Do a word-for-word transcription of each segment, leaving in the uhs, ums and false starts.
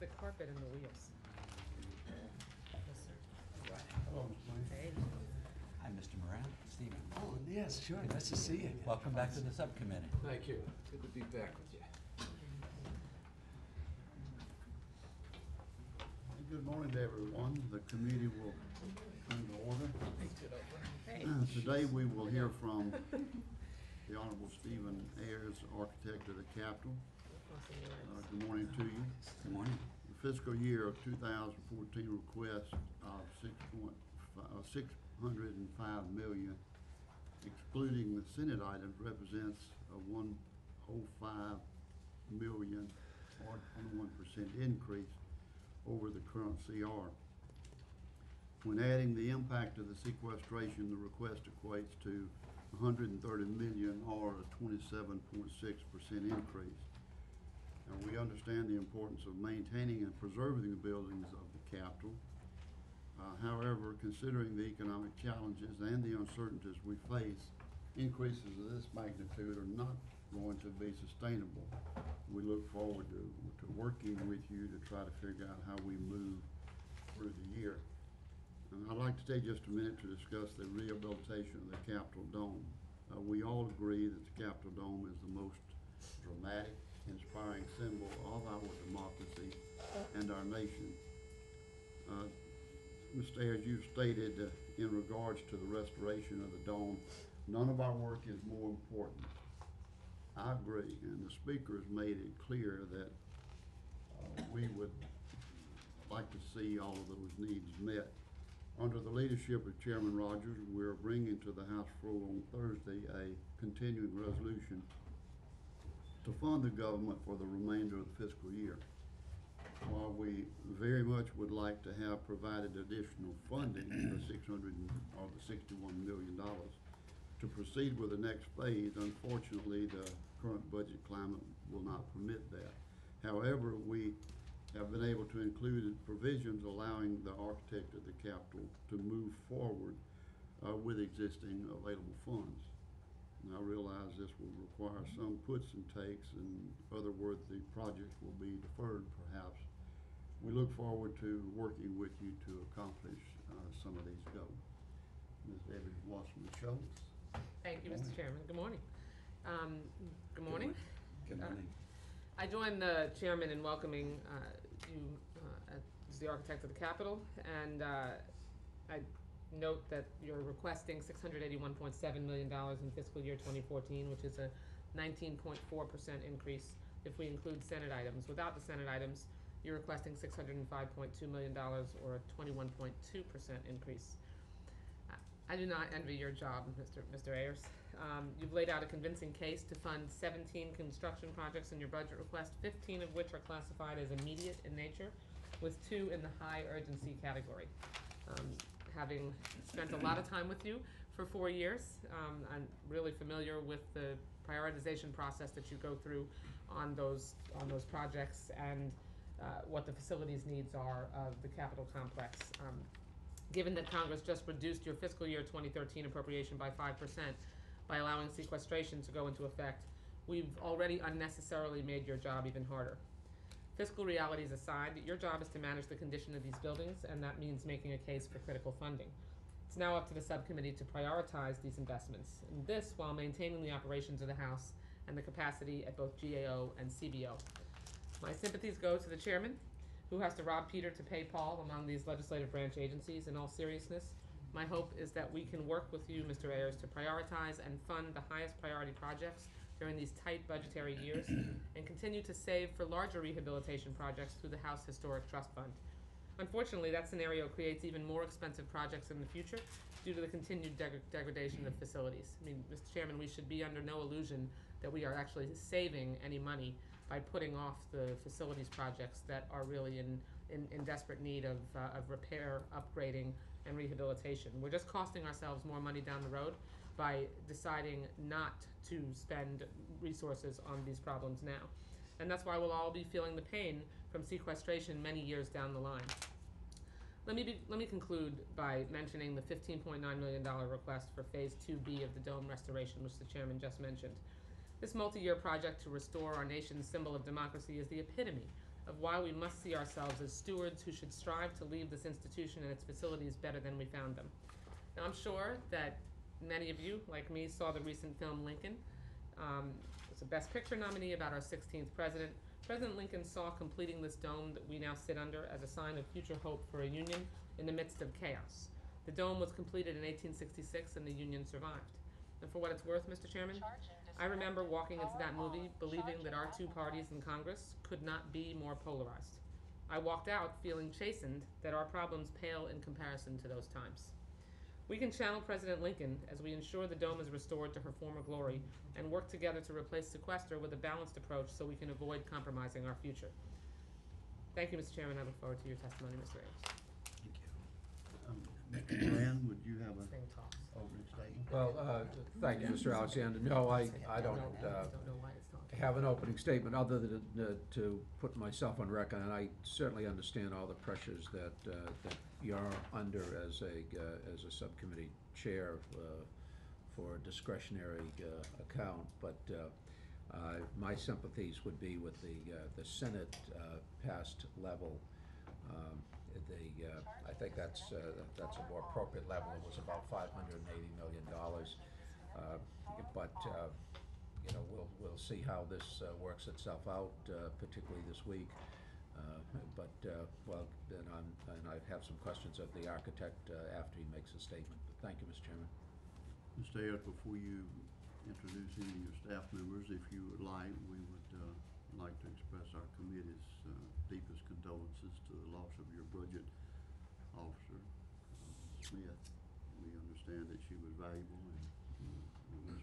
the carpet and the wheels. Hello, Mister Lane. Hey. Hi, Mister Moran. Stephen. Oh, yes, sure. Nice to see you. Welcome back to the subcommittee. Thank you. Good to be back with you. Good morning to everyone. The committee will come to order. Hey. Today we will hear from the Honorable Stephen Ayers, Architect of the Capitol. Uh, good morning to you. Good morning. The fiscal year of two thousand fourteen request of six point uh, six hundred and five million, excluding the Senate items, represents a one oh five million or twenty-one percent increase over the current C R. When adding the impact of the sequestration, the request equates to one hundred thirty million or a twenty-seven point six percent increase. Now, we understand the importance of maintaining and preserving the buildings of the Capitol. Uh, however, considering the economic challenges and the uncertainties we face, increases of this magnitude are not going to be sustainable. We look forward to, to working with you to try to figure out how we move through the year. And I'd like to take just a minute to discuss the rehabilitation of the Capitol Dome. Uh, we all agree that the Capitol Dome is the most dramatic, inspiring symbol of our democracy and our nation. Uh, Mister Ayers, you've stated uh, in regards to the restoration of the dome, none of our work is more important. I agree, and the speaker has made it clear that uh, we would like to see all of those needs met. Under the leadership of Chairman Rogers, we're bringing to the House floor on Thursday a continuing resolution to fund the government for the remainder of the fiscal year. While we very much would like to have provided additional funding, the six hundred or the sixty-one million dollars, to proceed with the next phase, unfortunately, the current budget climate will not permit that. However, we have been able to include provisions allowing the architect of the Capitol to move forward uh, with existing available funds. And I realize this will require some puts and takes, and in other words, the projects will be deferred perhaps. We look forward to working with you to accomplish uh, some of these goals. Miz Debbie Wasserman-Schultz. Thank you, Mister Chairman. Good morning. Um, good morning. Good morning. Uh, I join the chairman in welcoming uh, you uh, as the architect of the Capitol, and uh, I note that you're requesting six hundred eighty-one point seven million dollars in fiscal year twenty fourteen, which is a nineteen point four percent increase if we include Senate items. Without the Senate items, you're requesting six hundred five point two million dollars or a twenty-one point two percent increase. I do not envy your job, Mister Mister Ayers. Um, you've laid out a convincing case to fund seventeen construction projects in your budget request, fifteen of which are classified as immediate in nature, with two in the high urgency category. Um, having spent a lot of time with you for four years, um, I'm really familiar with the prioritization process that you go through on those on those projects and uh, what the facilities needs are of the Capitol complex. Um, Given that Congress just reduced your fiscal year twenty thirteen appropriation by five percent by allowing sequestration to go into effect, we've already unnecessarily made your job even harder. Fiscal realities aside, your job is to manage the condition of these buildings, and that means making a case for critical funding. It's now up to the subcommittee to prioritize these investments, and this while maintaining the operations of the House and the capacity at both G A O and C B O. My sympathies go to the chairman, who has to rob Peter to pay Paul among these legislative branch agencies. In all seriousness, my hope is that we can work with you, Mister Ayers, to prioritize and fund the highest priority projects during these tight budgetary years and continue to save for larger rehabilitation projects through the House Historic Trust Fund. Unfortunately, that scenario creates even more expensive projects in the future due to the continued deg degradation of facilities. I mean, Mister Chairman, we should be under no illusion that we are actually saving any money by putting off the facilities projects that are really in, in, in desperate need of, uh, of repair, upgrading, and rehabilitation. We're just costing ourselves more money down the road by deciding not to spend resources on these problems now. And that's why we'll all be feeling the pain from sequestration many years down the line. Let me, be, let me conclude by mentioning the fifteen point nine million dollar request for Phase two B of the dome restoration, which the chairman just mentioned. This multi-year project to restore our nation's symbol of democracy is the epitome of why we must see ourselves as stewards who should strive to leave this institution and its facilities better than we found them. Now, I'm sure that many of you, like me, saw the recent film Lincoln. Um, it's a Best Picture nominee about our sixteenth president. President Lincoln saw completing this dome that we now sit under as a sign of future hope for a union in the midst of chaos. The dome was completed in eighteen sixty-six and the union survived. And for what it's worth, Mister Chairman, I remember walking into that movie believing that our two parties in Congress could not be more polarized. I walked out feeling chastened that our problems pale in comparison to those times. We can channel President Lincoln as we ensure the dome is restored to her former glory and work together to replace sequester with a balanced approach so we can avoid compromising our future. Thank you, Mister Chairman. I look forward to your testimony, Mister Ramos. Thank you. Um, Mister Moran, would you have a This thing talks. opening statement? Well, uh, thank you, Mister Alexander. No, I, I don't, I uh, just don't know why it's talking. have an opening statement other than uh, to put myself on record, and I certainly understand all the pressures that, uh, that you're under as a, uh, as a subcommittee chair, uh, for a discretionary, uh, account, but, uh, uh, my sympathies would be with the, uh, the Senate, uh, passed level. Um, the, uh, I think that's, uh, that's a more appropriate level. It was about five hundred and eighty million dollars. Uh, but, uh, you know, we'll, we'll see how this, uh, works itself out, uh, particularly this week. Uh, but, uh, well, then I'm, and I have some questions of the architect, uh, after he makes a statement. But thank you, Mister Chairman. Mister Ayers, before you introduce any of your staff members, if you would like, we would uh, like to express our committee's uh, deepest condolences to the loss of your budget officer, uh, Smith. We understand that she was valuable, and uh,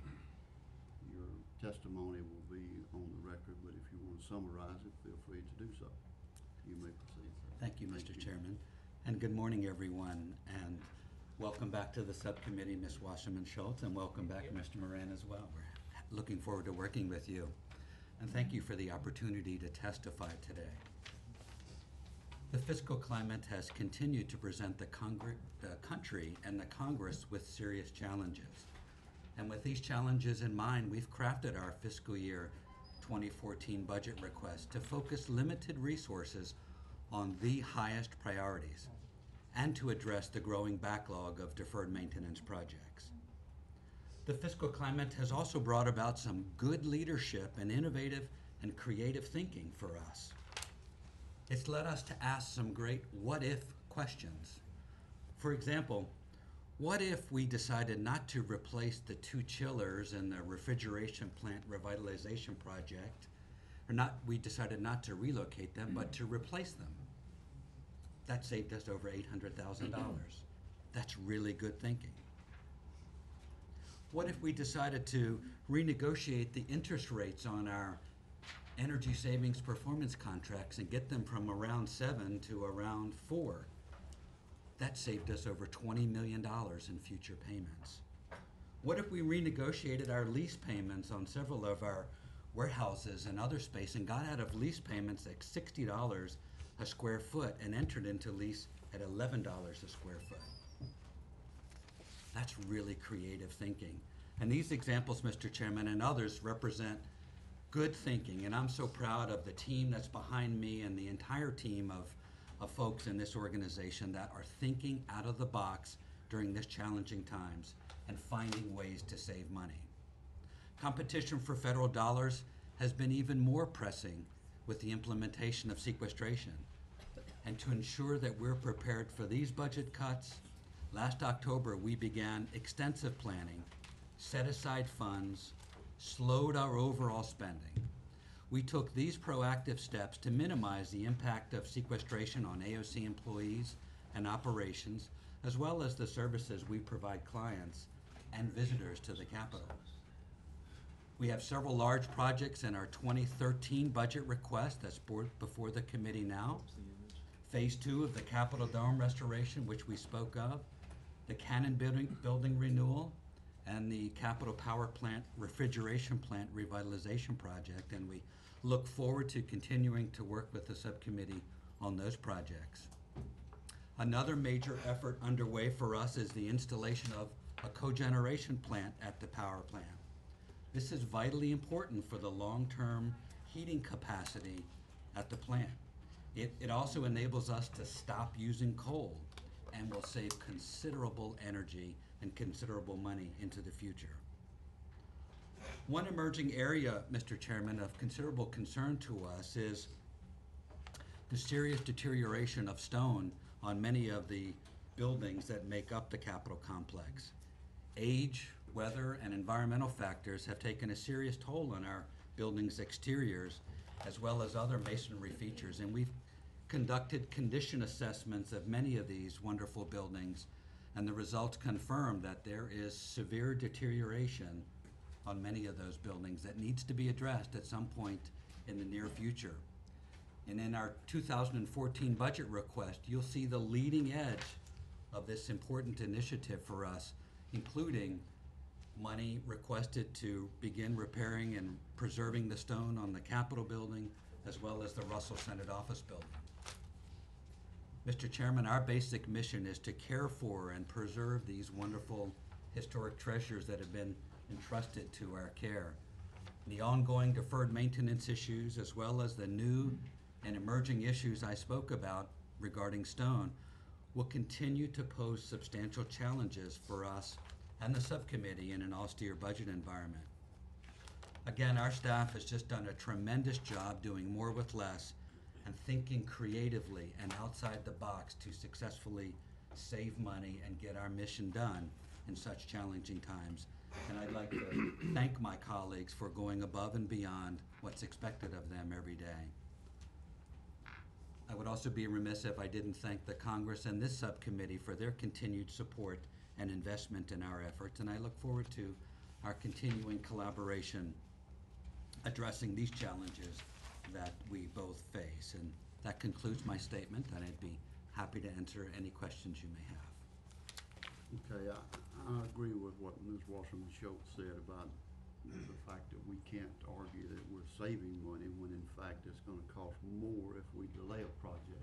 your testimony will be on the record, but if you want to summarize it, feel free to do so. You may proceed, sir. Thank you, Mister Chairman, and good morning, everyone, and welcome back to the subcommittee, Miz Wasserman Schultz, and welcome back, Mister Moran, as well. We're looking forward to working with you, and thank you for the opportunity to testify today. The fiscal climate has continued to present the Congre- uh, country and the Congress with serious challenges. And with these challenges in mind, we've crafted our fiscal year twenty fourteen budget request to focus limited resources on the highest priorities and to address the growing backlog of deferred maintenance projects. The fiscal climate has also brought about some good leadership and innovative and creative thinking for us. It's led us to ask some great what-if questions. For example, what if we decided not to replace the two chillers in the refrigeration plant revitalization project, or not, we decided not to relocate them, but to replace them? That saved us over eight hundred thousand dollars. That's really good thinking. What if we decided to renegotiate the interest rates on our energy savings performance contracts and get them from around seven to around four? That saved us over twenty million dollars in future payments. What if we renegotiated our lease payments on several of our warehouses and other space and got out of lease payments at sixty dollars a square foot and entered into lease at eleven dollars a square foot? That's really creative thinking. And these examples, Mister Chairman, and others represent good thinking, and I'm so proud of the team that's behind me and the entire team of, of folks in this organization that are thinking out of the box during this challenging times and finding ways to save money. Competition for federal dollars has been even more pressing with the implementation of sequestration. And to ensure that we're prepared for these budget cuts, last October we began extensive planning, set aside funds, slowed our overall spending. We took these proactive steps to minimize the impact of sequestration on A O C employees and operations, as well as the services we provide clients and visitors to the Capitol. We have several large projects in our twenty thirteen budget request that's before the committee now. Phase two of the Capitol Dome restoration, which we spoke of, the Cannon building, building renewal, and the Capitol Power Plant refrigeration plant revitalization project, and we look forward to continuing to work with the subcommittee on those projects. Another major effort underway for us is the installation of a cogeneration plant at the power plant. This is vitally important for the long-term heating capacity at the plant. It, it also enables us to stop using coal and will save considerable energy and considerable money into the future. One emerging area, Mister Chairman, of considerable concern to us is the serious deterioration of stone on many of the buildings that make up the Capitol complex. Age, weather, and environmental factors have taken a serious toll on our buildings' exteriors as well as other masonry features, and we've conducted condition assessments of many of these wonderful buildings, and the results confirm that there is severe deterioration on many of those buildings that needs to be addressed at some point in the near future. And in our two thousand fourteen budget request, you'll see the leading edge of this important initiative for us, including money requested to begin repairing and preserving the stone on the Capitol building, as well as the Russell Senate Office building. Mister Chairman, our basic mission is to care for and preserve these wonderful historic treasures that have been entrusted to our care. The ongoing deferred maintenance issues, as well as the new and emerging issues I spoke about regarding stone, will continue to pose substantial challenges for us and the subcommittee in an austere budget environment. Again, our staff has just done a tremendous job doing more with less and thinking creatively and outside the box to successfully save money and get our mission done in such challenging times. And I'd like to thank my colleagues for going above and beyond what's expected of them every day. I would also be remiss if I didn't thank the Congress and this subcommittee for their continued support and investment in our efforts, and I look forward to our continuing collaboration addressing these challenges that we both face. And that concludes my statement, and I'd be happy to answer any questions you may have. Okay, I, I agree with what Miz Wasserman Schultz said about the fact that we can't argue that we're saving money when in fact it's gonna cost more if we delay a project.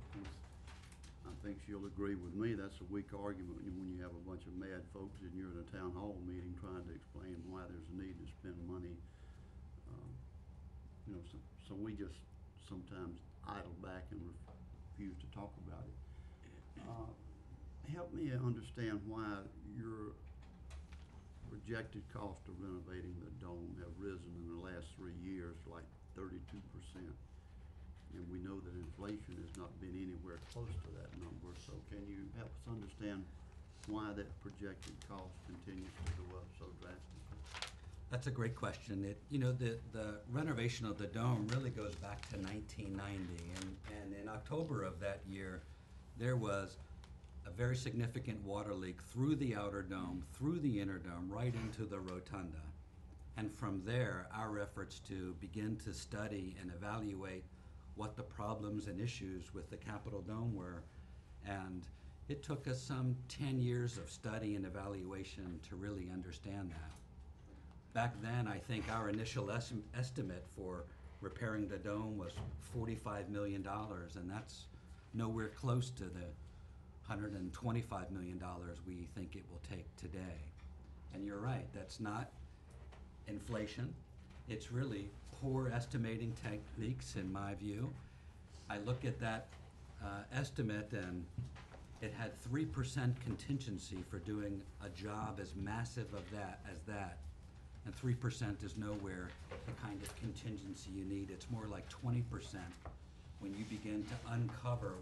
I think she'll agree with me, that's a weak argument when you have a bunch of mad folks and you're in a town hall meeting trying to explain why there's a need to spend money. Um, You know, so, so we just sometimes idle back and refuse to talk about it. Uh, help me understand why your projected cost of renovating the dome have risen in the last three years like thirty-two percent. And we know that inflation has not been anywhere close to that number. So can you help us understand why that projected cost continues to go up so drastically? That's a great question. It, you know, the, the renovation of the dome really goes back to nineteen ninety, and, and in October of that year, there was a very significant water leak through the outer dome, through the inner dome, right into the rotunda. And from there, our efforts to begin to study and evaluate what the problems and issues with the Capitol dome were, and it took us some ten years of study and evaluation to really understand that. Back then, I think our initial es estimate for repairing the dome was forty-five million dollars, and that's nowhere close to the one hundred twenty-five million dollars we think it will take today. And you're right, that's not inflation. It's really poor estimating techniques, in my view. I look at that uh, estimate, and it had three percent contingency for doing a job as massive of that as that. And three percent is nowhere the kind of contingency you need. It's more like twenty percent when you begin to uncover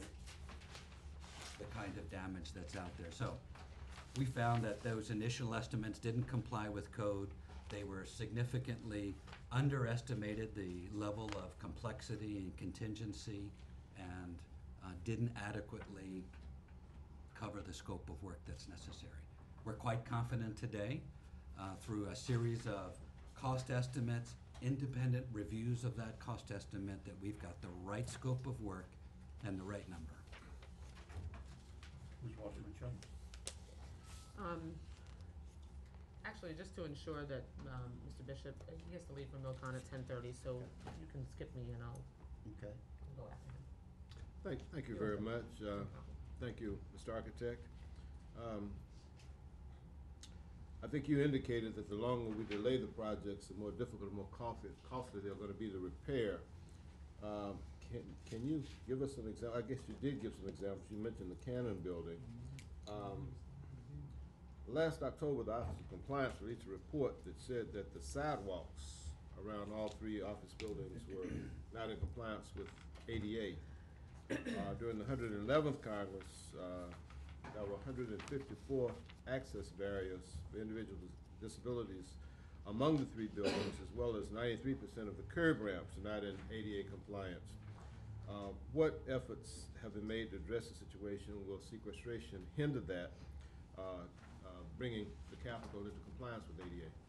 the kind of damage that's out there. So we found that those initial estimates didn't comply with code. They were significantly underestimated the level of complexity and contingency, and uh, didn't adequately cover the scope of work that's necessary. We're quite confident today, uh, through a series of cost estimates, independent reviews of that cost estimate, that we've got the right scope of work and the right number. Miz Wasserman Schultz? Um, actually, just to ensure that, um, Mister Bishop, uh, he has to leave for Milcon at ten thirty, so you can skip me and I'll Okay. go after him. Thank, thank you very much. Uh, thank you, Mister Architect. Um, I think you indicated that the longer we delay the projects, the more difficult, the more costly, costly they're going to be to repair. Um, can, can you give us some example, I guess you did give some examples, you mentioned the Cannon building. Um, last October, the Office of Compliance released a report that said that the sidewalks around all three office buildings were not in compliance with A D A. Uh, during the one hundred eleventh Congress, uh, there were one hundred fifty-four access barriers for individuals with disabilities among the three buildings, as well as ninety-three percent of the curb ramps are not in A D A compliance. Uh, what efforts have been made to address the situation? Will sequestration hinder that, uh, uh, bringing the Capitol into compliance with A D A?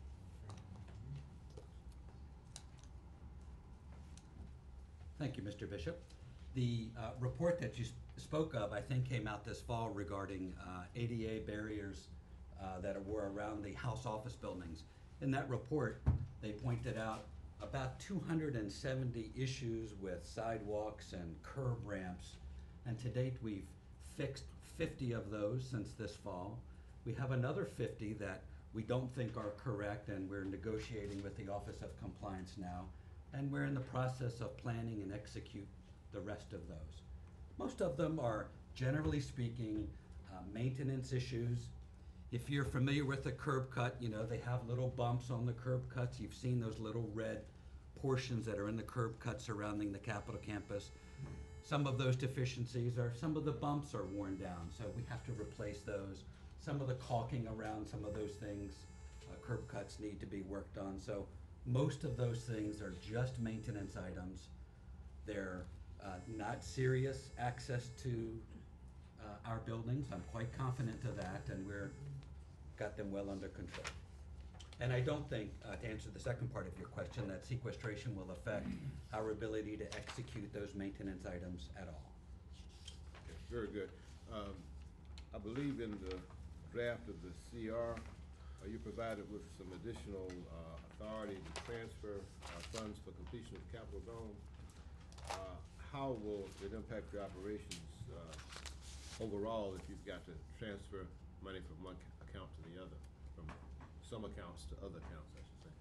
Thank you, Mister Bishop. The uh, report that you sp spoke of, I think, came out this fall regarding uh, A D A barriers uh, that were around the House office buildings. In that report, they pointed out about two hundred seventy issues with sidewalks and curb ramps, and to date we've fixed fifty of those since this fall. We have another fifty that we don't think are correct, and we're negotiating with the Office of Compliance now, and we're in the process of planning and execute the rest of those. Most of them are, generally speaking, uh, maintenance issues. If you're familiar with a curb cut, you know, they have little bumps on the curb cuts. You've seen those little red portions that are in the curb cut surrounding the Capitol campus. Some of those deficiencies are, some of the bumps are worn down, so we have to replace those. Some of the caulking around some of those things, uh, curb cuts need to be worked on. So most of those things are just maintenance items. They're uh, not serious access to uh, our buildings. I'm quite confident of that, and we're got them well under control. And I don't think, uh, to answer the second part of your question, that sequestration will affect our ability to execute those maintenance items at all. Okay, very good. Um, I believe in the draft of the C R, uh, you provided with some additional uh, authority to transfer uh, funds for completion of Capitol Dome. Uh, how will it impact your operations uh, overall if you've got to transfer money from one account to the other, from some accounts to other accounts, I should say?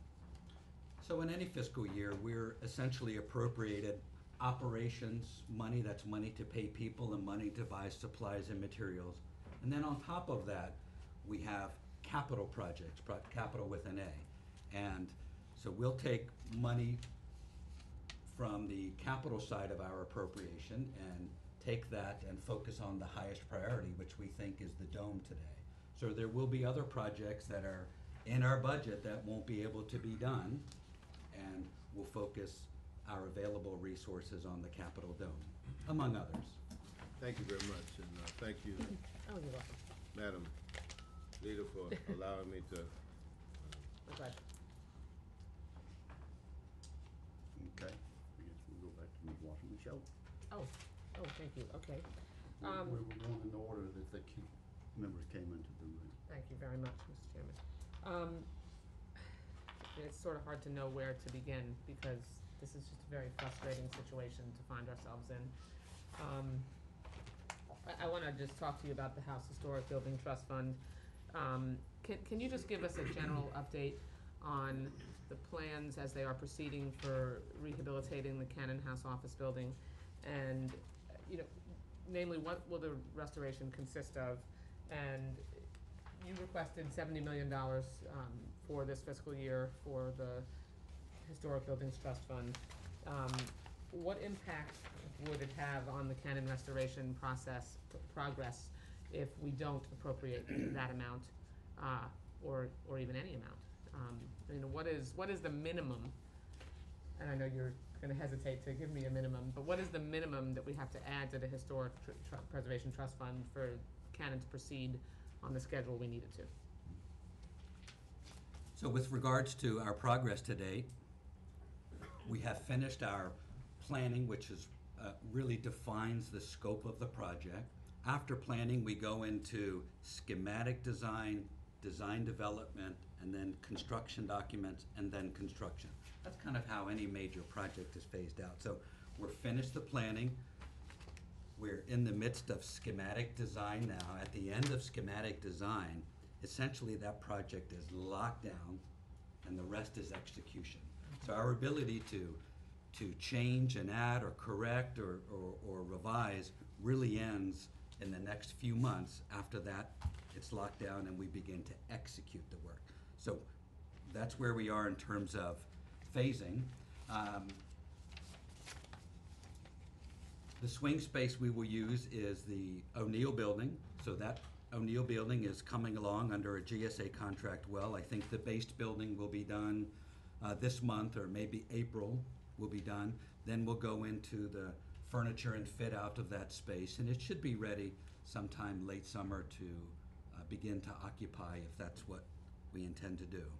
So in any fiscal year, we're essentially appropriated operations, money that's money to pay people and money to buy supplies and materials. And then on top of that, we have capital projects, pro capital with an A. And so we'll take money from the capital side of our appropriation and take that and focus on the highest priority, which we think is the dome today. So there will be other projects that are in our budget that won't be able to be done, and we'll focus our available resources on the Capitol Dome, among others. Thank you very much, and uh, thank you, Oh, you're welcome. Madam Leader, for allowing me to. My pleasure. Okay, I guess we'll go back to Miz Washington Michelle. Oh, oh, thank you, okay. We Um, we were going in the order that the key members came into the room. Thank you very much, Mister Chairman. Um, it's sort of hard to know where to begin because this is just a very frustrating situation to find ourselves in. Um, I, I wanna just talk to you about the House Historic Building Trust Fund. Um, can, can you just give us a general update on the plans as they are proceeding for rehabilitating the Cannon House office building? And, you know, namely, what will the restoration consist of? And you requested seventy million dollars um, for this fiscal year for the Historic Buildings Trust Fund. Um, what impact would it have on the Cannon restoration process, progress, if we don't appropriate that amount, uh, or, or even any amount? Um, you know, what is, what is the minimum, and I know you're gonna hesitate to give me a minimum, but what is the minimum that we have to add to the Historic tr tr Preservation Trust Fund for Cannon to proceed on the schedule we needed to? So with regards to our progress to date, we have finished our planning, which is, uh, really defines the scope of the project. After planning, we go into schematic design, design development, and then construction documents, and then construction. That's kind of how any major project is phased out. So we're finished the planning. We're in the midst of schematic design now. At the end of schematic design, essentially that project is locked down and the rest is execution. So our ability to, to change and add or correct or, or, or revise really ends in the next few months. After that, it's locked down and we begin to execute the work. So that's where we are in terms of phasing. Um, the swing space we will use is the O'Neill building. So that O'Neill building is coming along under a G S A contract well. I think the based building will be done uh, this month, or maybe April will be done. Then we'll go into the furniture and fit out of that space, and it should be ready sometime late summer to uh, begin to occupy if that's what we intend to do.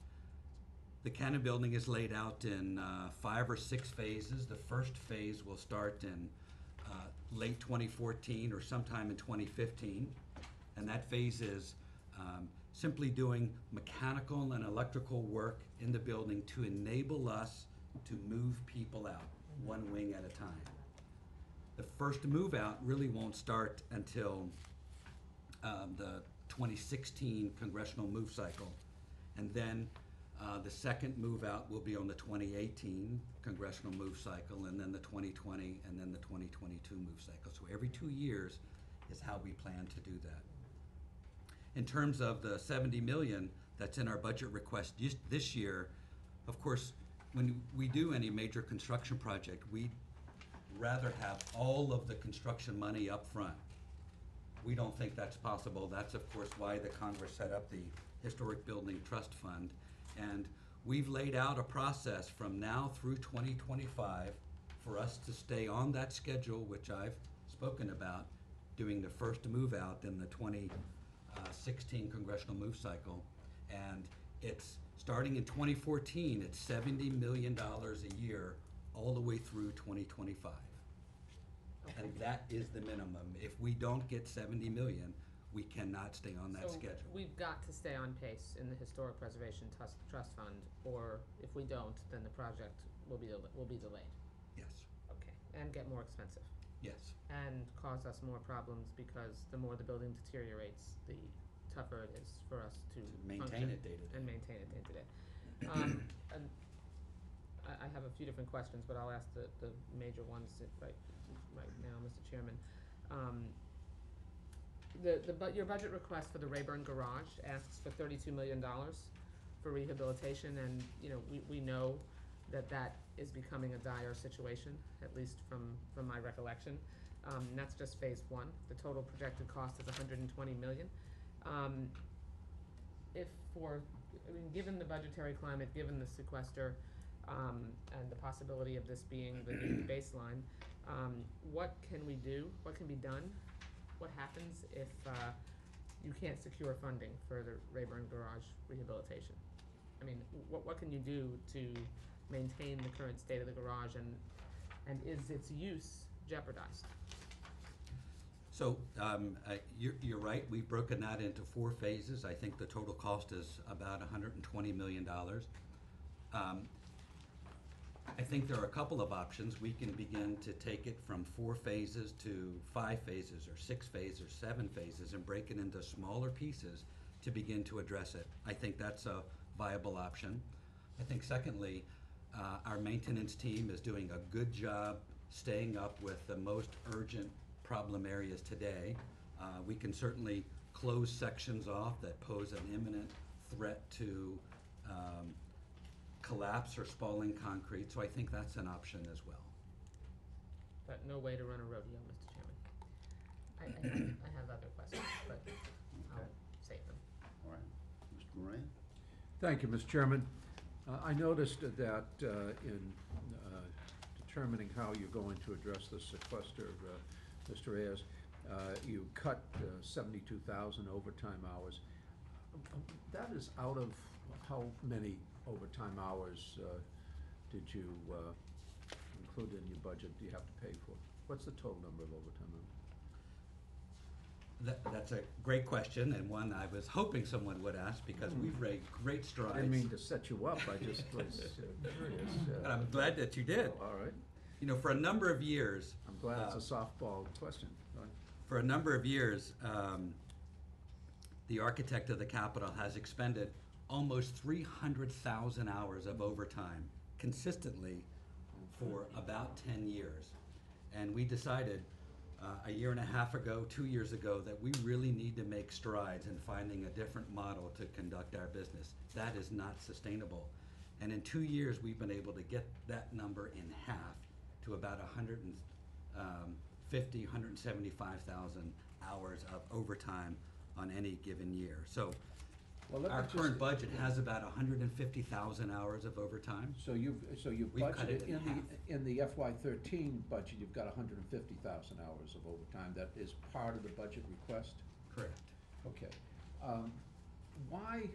The Cannon building is laid out in uh, five or six phases. The first phase will start in uh, late twenty fourteen or sometime in twenty fifteen. And that phase is um, simply doing mechanical and electrical work in the building to enable us to move people out, one wing at a time. The first move out really won't start until um, the twenty sixteen congressional move cycle. And then uh, the second move out will be on the twenty eighteen congressional move cycle, and then the twenty twenty, and then the twenty twenty-two move cycle. So every two years is how we plan to do that. In terms of the seventy million that's in our budget request this, this year, of course, when we do any major construction project, we'd rather have all of the construction money up front. We don't think that's possible. That's of course why the Congress set up the Historic Building Trust Fund. And we've laid out a process from now through twenty twenty-five for us to stay on that schedule, which I've spoken about, doing the first move out in the twenty sixteen congressional move cycle. And it's starting in twenty fourteen, it's seventy million dollars a year all the way through twenty twenty-five. Okay. And that is the minimum. If we don't get seventy million, we cannot stay on that So schedule. we've got to stay on pace in the Historic Preservation Trust, Trust Fund, or if we don't, then the project will be, del- will be delayed. Yes, Okay, and get more expensive, yes. and cause us more problems, because the more the building deteriorates, the tougher it is for us to To maintain function it day to day. and maintain it day to day. Um, and I, I have a few different questions, but I'll ask the, the major ones that right, right now, Mister Chairman. Um, the, the, bu- your budget request for the Rayburn Garage asks for thirty-two million dollars for rehabilitation, and, you know, we, we know that that is becoming a dire situation, at least from, from my recollection. Um, and that's just phase one. The total projected cost is hundred and twenty million dollars. Um, if for, I mean, given the budgetary climate, given the sequester, um, and the possibility of this being the new baseline, um, what can we do? What can be done? What happens if uh, you can't secure funding for the Rayburn Garage rehabilitation? I mean, what what can you do to maintain the current state of the garage, and and is its use jeopardized? So um, uh, you're, you're right, we've broken that into four phases. I think the total cost is about one hundred twenty million dollars. Um, I think there are a couple of options. We can begin to take it from four phases to five phases or six phases or seven phases and break it into smaller pieces to begin to address it. I think that's a viable option. I think secondly, uh, our maintenance team is doing a good job staying up with the most urgent problem areas today. Uh, we can certainly close sections off that pose an imminent threat to um, collapse or spalling concrete, so I think that's an option as well. But no way to run a rodeo, Mister Chairman. I, I, have, I have other questions, but I'll Okay. save them. All right, Mister Moran? Thank you, Mister Chairman. Uh, I noticed that uh, in uh, determining how you're going to address the sequester, uh, Mister Ayers, uh, you cut uh, seventy-two thousand overtime hours. Um, That is out of how many overtime hours uh, did you uh, include in your budget, do you have to pay for? What's the total number of overtime hours? That, that's a great question, and one I was hoping someone would ask, because we've made great strides. I didn't mean to set you up, I just was uh, curious. uh, And I'm glad that you did. oh, All right, You know, for a number of years, I'm glad Uh, it's a softball question. All right. for a number of years, um, the architect of the Capitol has expended almost three hundred thousand hours of overtime consistently for about ten years. And we decided uh, a year and a half ago, two years ago, that we really need to make strides in finding a different model to conduct our business. That is not sustainable. And in two years, we've been able to get that number in half to about one hundred fifty, one hundred seventy-five thousand hours of overtime on any given year. So Well, let me our just- current budget has about one hundred fifty thousand hours of overtime. So you've, so you've We've cut budgeted, it in in the, in the F Y thirteen budget, you've got hundred and fifty thousand hours of overtime, that is part of the budget request? Correct. Okay. Um, why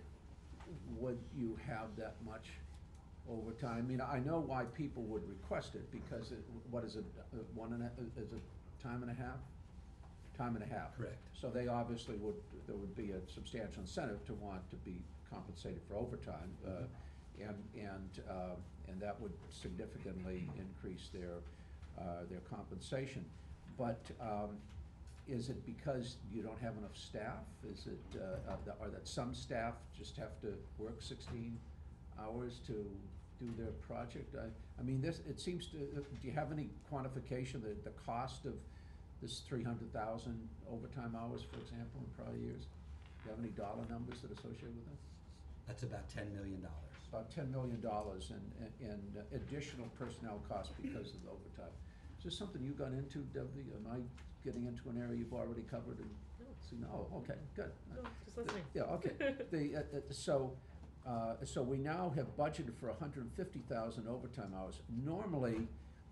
would you have that much overtime? I mean, I know why people would request it, because it, what is it, uh, one and a, is it time and a half? Time and a half. Correct. So they obviously would, there would be a substantial incentive to want to be compensated for overtime, uh, and, and, uh, and that would significantly increase their, uh, their compensation. But, um, is it because you don't have enough staff? Is it, uh, uh, that- or that some staff just have to work sixteen hours to do their project? I, I mean, this, it seems to, uh, do you have any quantification, the, the cost of this three hundred thousand overtime hours, for example, in prior years? Do you have any dollar numbers that are associated with that? That's about ten million dollars. About ten million dollars in, in, in additional personnel costs because of the overtime. Is this something you got into, Debbie? Am I getting into an area you've already covered? And No. see, no, okay, good. No, just listening. Yeah, okay. The, uh, uh, so, uh, so we now have budgeted for hundred and fifty thousand overtime hours. Normally,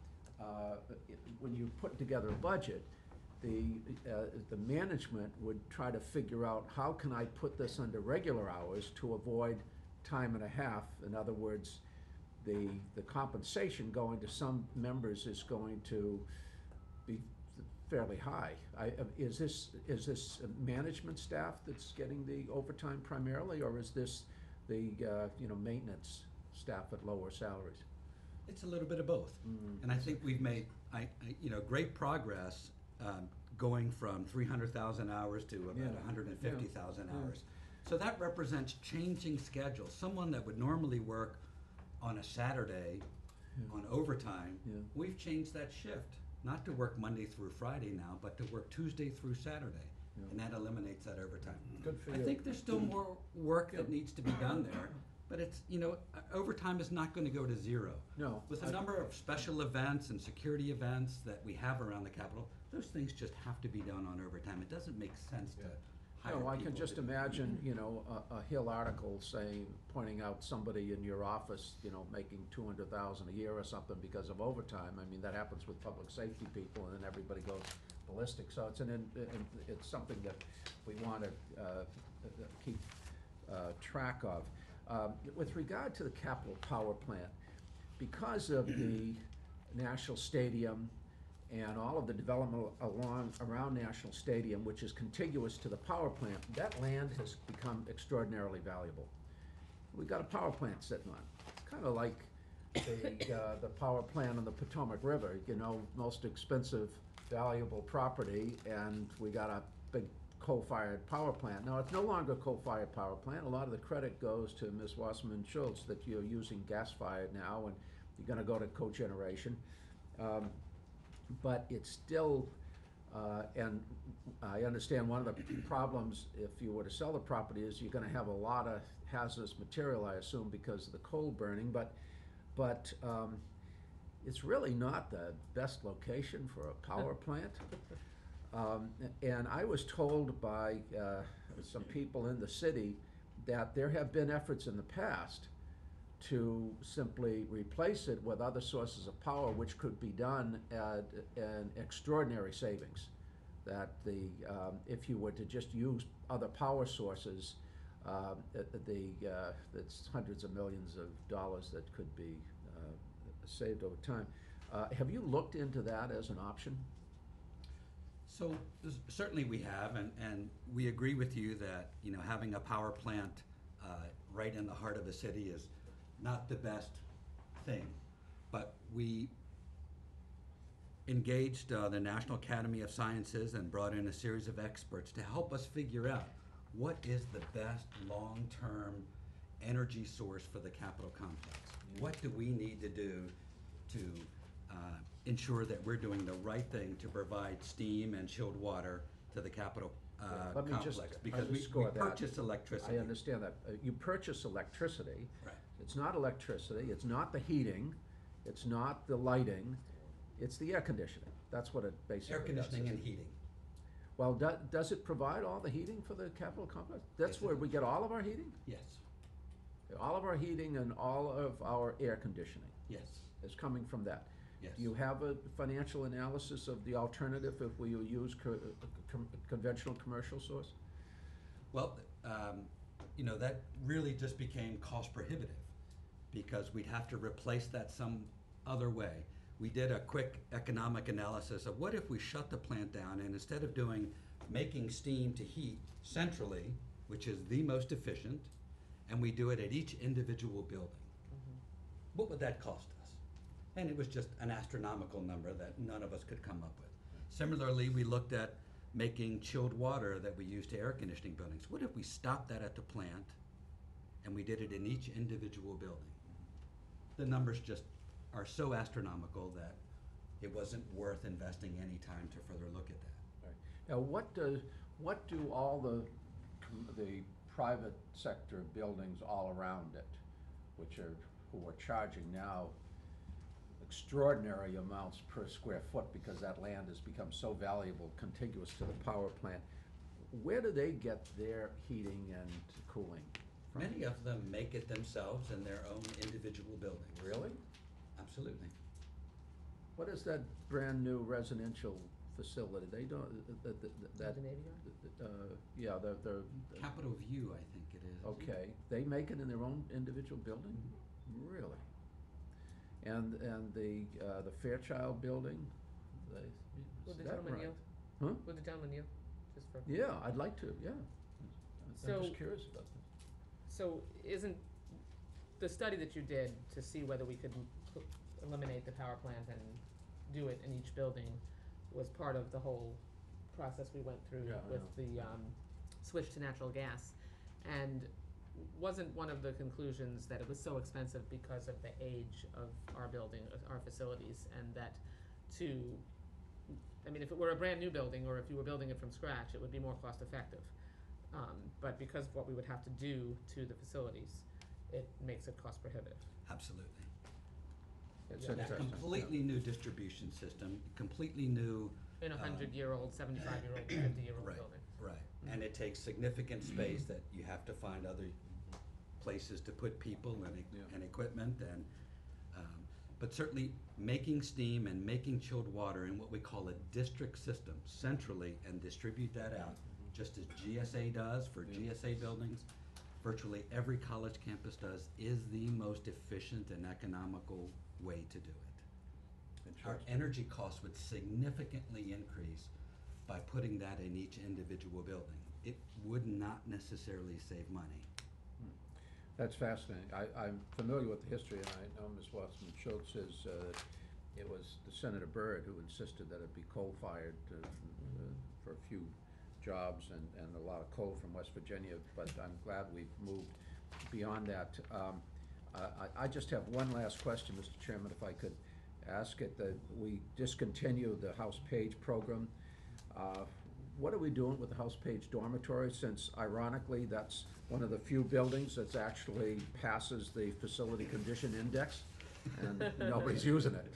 uh, it- when you put together a budget, the, uh, the management would try to figure out, how can I put this under regular hours to avoid time and a half? In other words, the, the compensation going to some members is going to be fairly high. I, uh, is this, is this uh, management staff that's getting the overtime primarily, or is this the, uh, you know, maintenance staff at lower salaries? It's a little bit of both. Mm. And I think we've made, I, I, you know, great progress um, going from three hundred thousand hours to about Yeah, one hundred fifty thousand yeah, hours. So that represents changing schedules. Someone that would normally work on a Saturday Yeah. on overtime, Yeah. we've changed that shift, not to work Monday through Friday now, but to work Tuesday through Saturday. Yeah. And that eliminates that overtime. Good for I you. think there's still more work that needs to be done there, but it's, you know, uh, overtime is not gonna go to zero. No. With I- the number of special events and security events that we have around the Capitol, those things just have to be done on overtime. It doesn't make sense to hire people. No, I can just to- imagine, you know, a, a Hill article saying, pointing out somebody in your office, you know, making two hundred thousand a year or something because of overtime. I mean, that happens with public safety people, and then everybody goes ballistic. So it's an, in- it's something that we wanna, uh, keep, uh, track of. Um, with regard to the Capitol Power Plant, because of the National Stadium and all of the development along, around National Stadium, which is contiguous to the power plant, that land has become extraordinarily valuable. We got a power plant sitting on, kinda like the, uh, the power plant on the Potomac River, you know, most expensive, valuable property, and we got a big coal-fired power plant. Now, it's no longer a coal-fired power plant. A lot of the credit goes to Miz Wasserman Schultz that you're using gas-fired now, and you're gonna go to cogeneration. Um, But it's still, uh, and I understand one of the problems, if you were to sell the property, is you're gonna have a lot of hazardous material, I assume, because of the coal burning, but, but, um, it's really not the best location for a power plant. Um, and I was told by, uh, some people in the city that there have been efforts in the past to simply replace it with other sources of power, which could be done at an extraordinary savings. That the, um, if you were to just use other power sources, um, the, uh, that's hundreds of millions of dollars that could be uh, saved over time. Uh, have you looked into that as an option? So s- certainly we have, and, and we agree with you that, you know, having a power plant uh, right in the heart of the city is not the best thing. But we engaged uh, the National Academy of Sciences and brought in a series of experts to help us figure out what is the best long-term energy source for the Capitol complex. What do we need to do to ensure that we're doing the right thing to provide steam and chilled water to the Capitol uh, Let me just complex, because we, we underscore that. purchase electricity. I understand that. Uh, You purchase electricity. Right. It's not electricity, it's not the heating, it's not the lighting, it's the air conditioning. That's what it basically Air does. conditioning and heating. Well, do, does it provide all the heating for the Capitol complex? That's Yes, it where does. we get all of our heating? Yes, All of our heating and all of our air conditioning yes, is coming from that. yes. Do you have a financial analysis of the alternative if we use co- com- conventional commercial source? Well, um, you know, that really just became cost prohibitive, because we'd have to replace that some other way. We did a quick economic analysis of what if we shut the plant down, and instead of doing, making steam to heat centrally, which is the most efficient, and we do it at each individual building. What would that cost us? And it was just an astronomical number that none of us could come up with. Similarly, we looked at making chilled water that we use to air conditioning buildings. What if we stopped that at the plant and we did it in each individual building? The numbers just are so astronomical that it wasn't worth investing any time to further look at that. Right. Now, what does, what do all the, com- the private sector buildings all around it, which are, who are charging now extraordinary amounts per square foot because that land has become so valuable contiguous to the power plant, where do they get their heating and cooling from? Many of them make it themselves in their own individual building. Really? Absolutely. What is that brand-new residential facility? They don't, uh, that, that, that, The Navy Yard? uh, yeah, the, the. Capital View, I think it is. Okay, they make it in their own individual building? Really? And, and the, uh, the Fairchild building? They- Would is the that gentleman right? yield? Huh? Would the gentleman yield? Just for. Yeah, I'd like to, yeah. I'm So- just curious about this. So isn't the study that you did to see whether we could m- put- eliminate the power plant and do it in each building was part of the whole process we went through Yeah, I with know. the um, switch to natural gas? And wasn't one of the conclusions that it was so expensive because of the age of our building, of our facilities, and that to, I mean, if it were a brand new building or if you were building it from scratch, it would be more cost effective. Um, but because of what we would have to do to the facilities, it makes it cost prohibitive. Absolutely. It's Yeah. A interesting. completely new distribution system, completely new. In a um, hundred-year-old, seventy-five-year-old, fifty-year-old Right, building. right. And it takes significant space that you have to find other places to put people and, e- Yeah. and equipment and, um, but certainly making steam and making chilled water in what we call a district system centrally and distribute that out, just as G S A does for Yeah. G S A buildings, virtually every college campus does, is the most efficient and economical way to do it. Our Interesting. energy costs would significantly increase by putting that in each individual building. It would not necessarily save money. That's fascinating. I, I'm familiar with the history, and I know Miz Watson Schultz is, uh, it was the Senator Byrd who insisted that it be coal-fired uh, uh, for a few jobs and, and a lot of coal from West Virginia, but I'm glad we've moved beyond that. Um, I, I just have one last question, Mister Chairman, if I could ask it, that we discontinued the House Page program. Uh, What are we doing with the House Page dormitory, since ironically, that's one of the few buildings that's actually passes the facility condition index, and nobody's using it?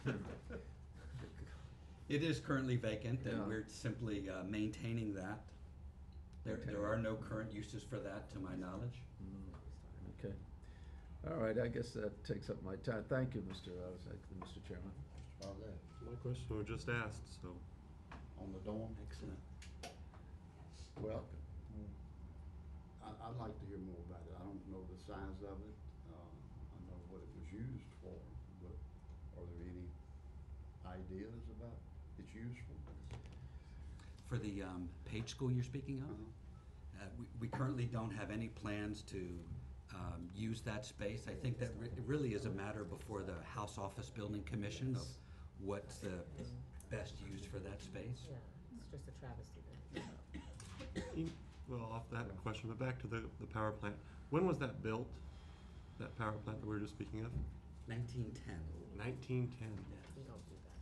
It is currently vacant, and Yeah. we're simply uh, maintaining that. There, there are no current uses for that, to my knowledge. Okay. All right, I guess that takes up my time. Thank you, Mister Rozak, Mister Chairman. About that, My question was just asked, so. on the dorm, Excellent. well, I, I'd like to hear more about it. I don't know the size of it. Uh, I know what it was used for, but are there any ideas about its useful? For the um, Page School you're speaking of? Uh-huh. Uh, we, we currently don't have any plans to um, use that space. I think that re- it really is a matter before the House Office Building Commission of what's the best use for that space. Yeah, it's just a travesty there. In- Well, off that question, but back to the, the power plant. When was that built? That power plant that we were just speaking of? nineteen ten. Nineteen ten. We don't do that.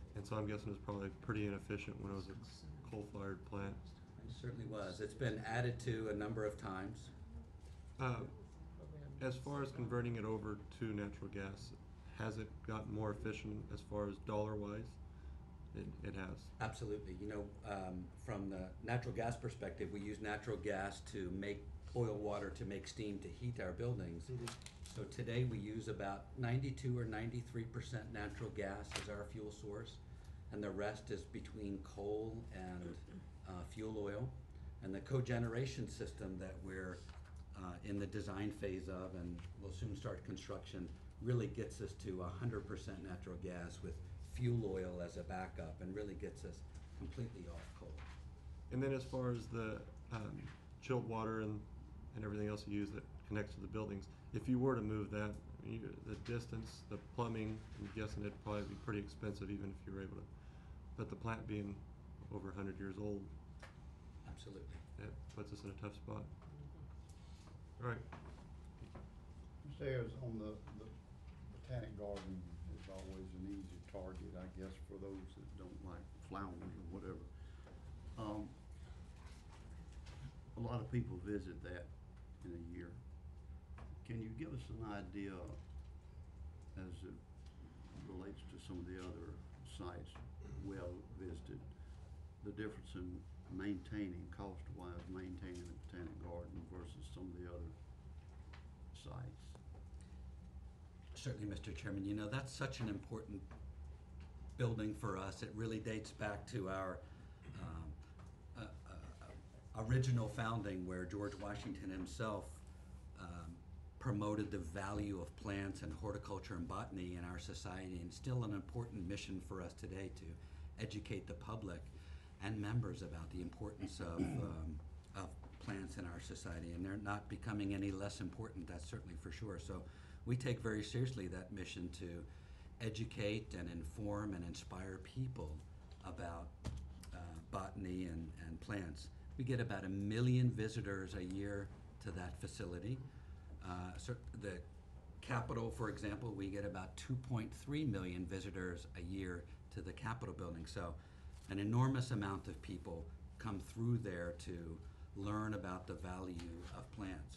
And so I'm guessing it's probably pretty inefficient when it was a coal-fired plant. It certainly was. It's been added to a number of times. Uh, As far as converting it over to natural gas, has it gotten more efficient as far as dollar-wise? It, it has. Absolutely. You know, um, from the natural gas perspective, we use natural gas to make boil water to make steam to heat our buildings. Mhm. So today we use about ninety-two or ninety-three percent natural gas as our fuel source, and the rest is between coal and uh, fuel oil. And the cogeneration system that we're uh, in the design phase of, and we'll soon start construction, really gets us to one hundred percent natural gas with fuel oil as a backup, and really gets us completely off coal. And then as far as the um, chilled water and, and everything else you use that connects to the buildings, if you were to move that, you, the distance, the plumbing, I'm guessing it'd probably be pretty expensive even if you were able to. But the plant being over one hundred years old, Absolutely. that puts us in a tough spot. All right. Mister Ayers, on the, the Botanic Garden is always an easy target, I guess, for those that don't like flowers or whatever. Um, a lot of people visit that in a year. Can you give us an idea as it relates to some of the other sites well visited, the difference in maintaining, cost-wise, maintaining the Botanic Garden versus some of the other sites? Certainly, Mister Chairman. You know, that's such an important building for us. It really dates back to our um, uh, uh, original founding, where George Washington himself um, promoted the value of plants and horticulture and botany in our society, and still an important mission for us today to educate the public and members about the importance of, um, of plants in our society, and they're not becoming any less important, that's certainly for sure. So we take very seriously that mission to educate and inform and inspire people about uh, botany and, and plants. We get about a million visitors a year to that facility. Uh, so the Capitol, for example, we get about two point three million visitors a year to the Capitol building. So an enormous amount of people come through there to learn about the value of plants.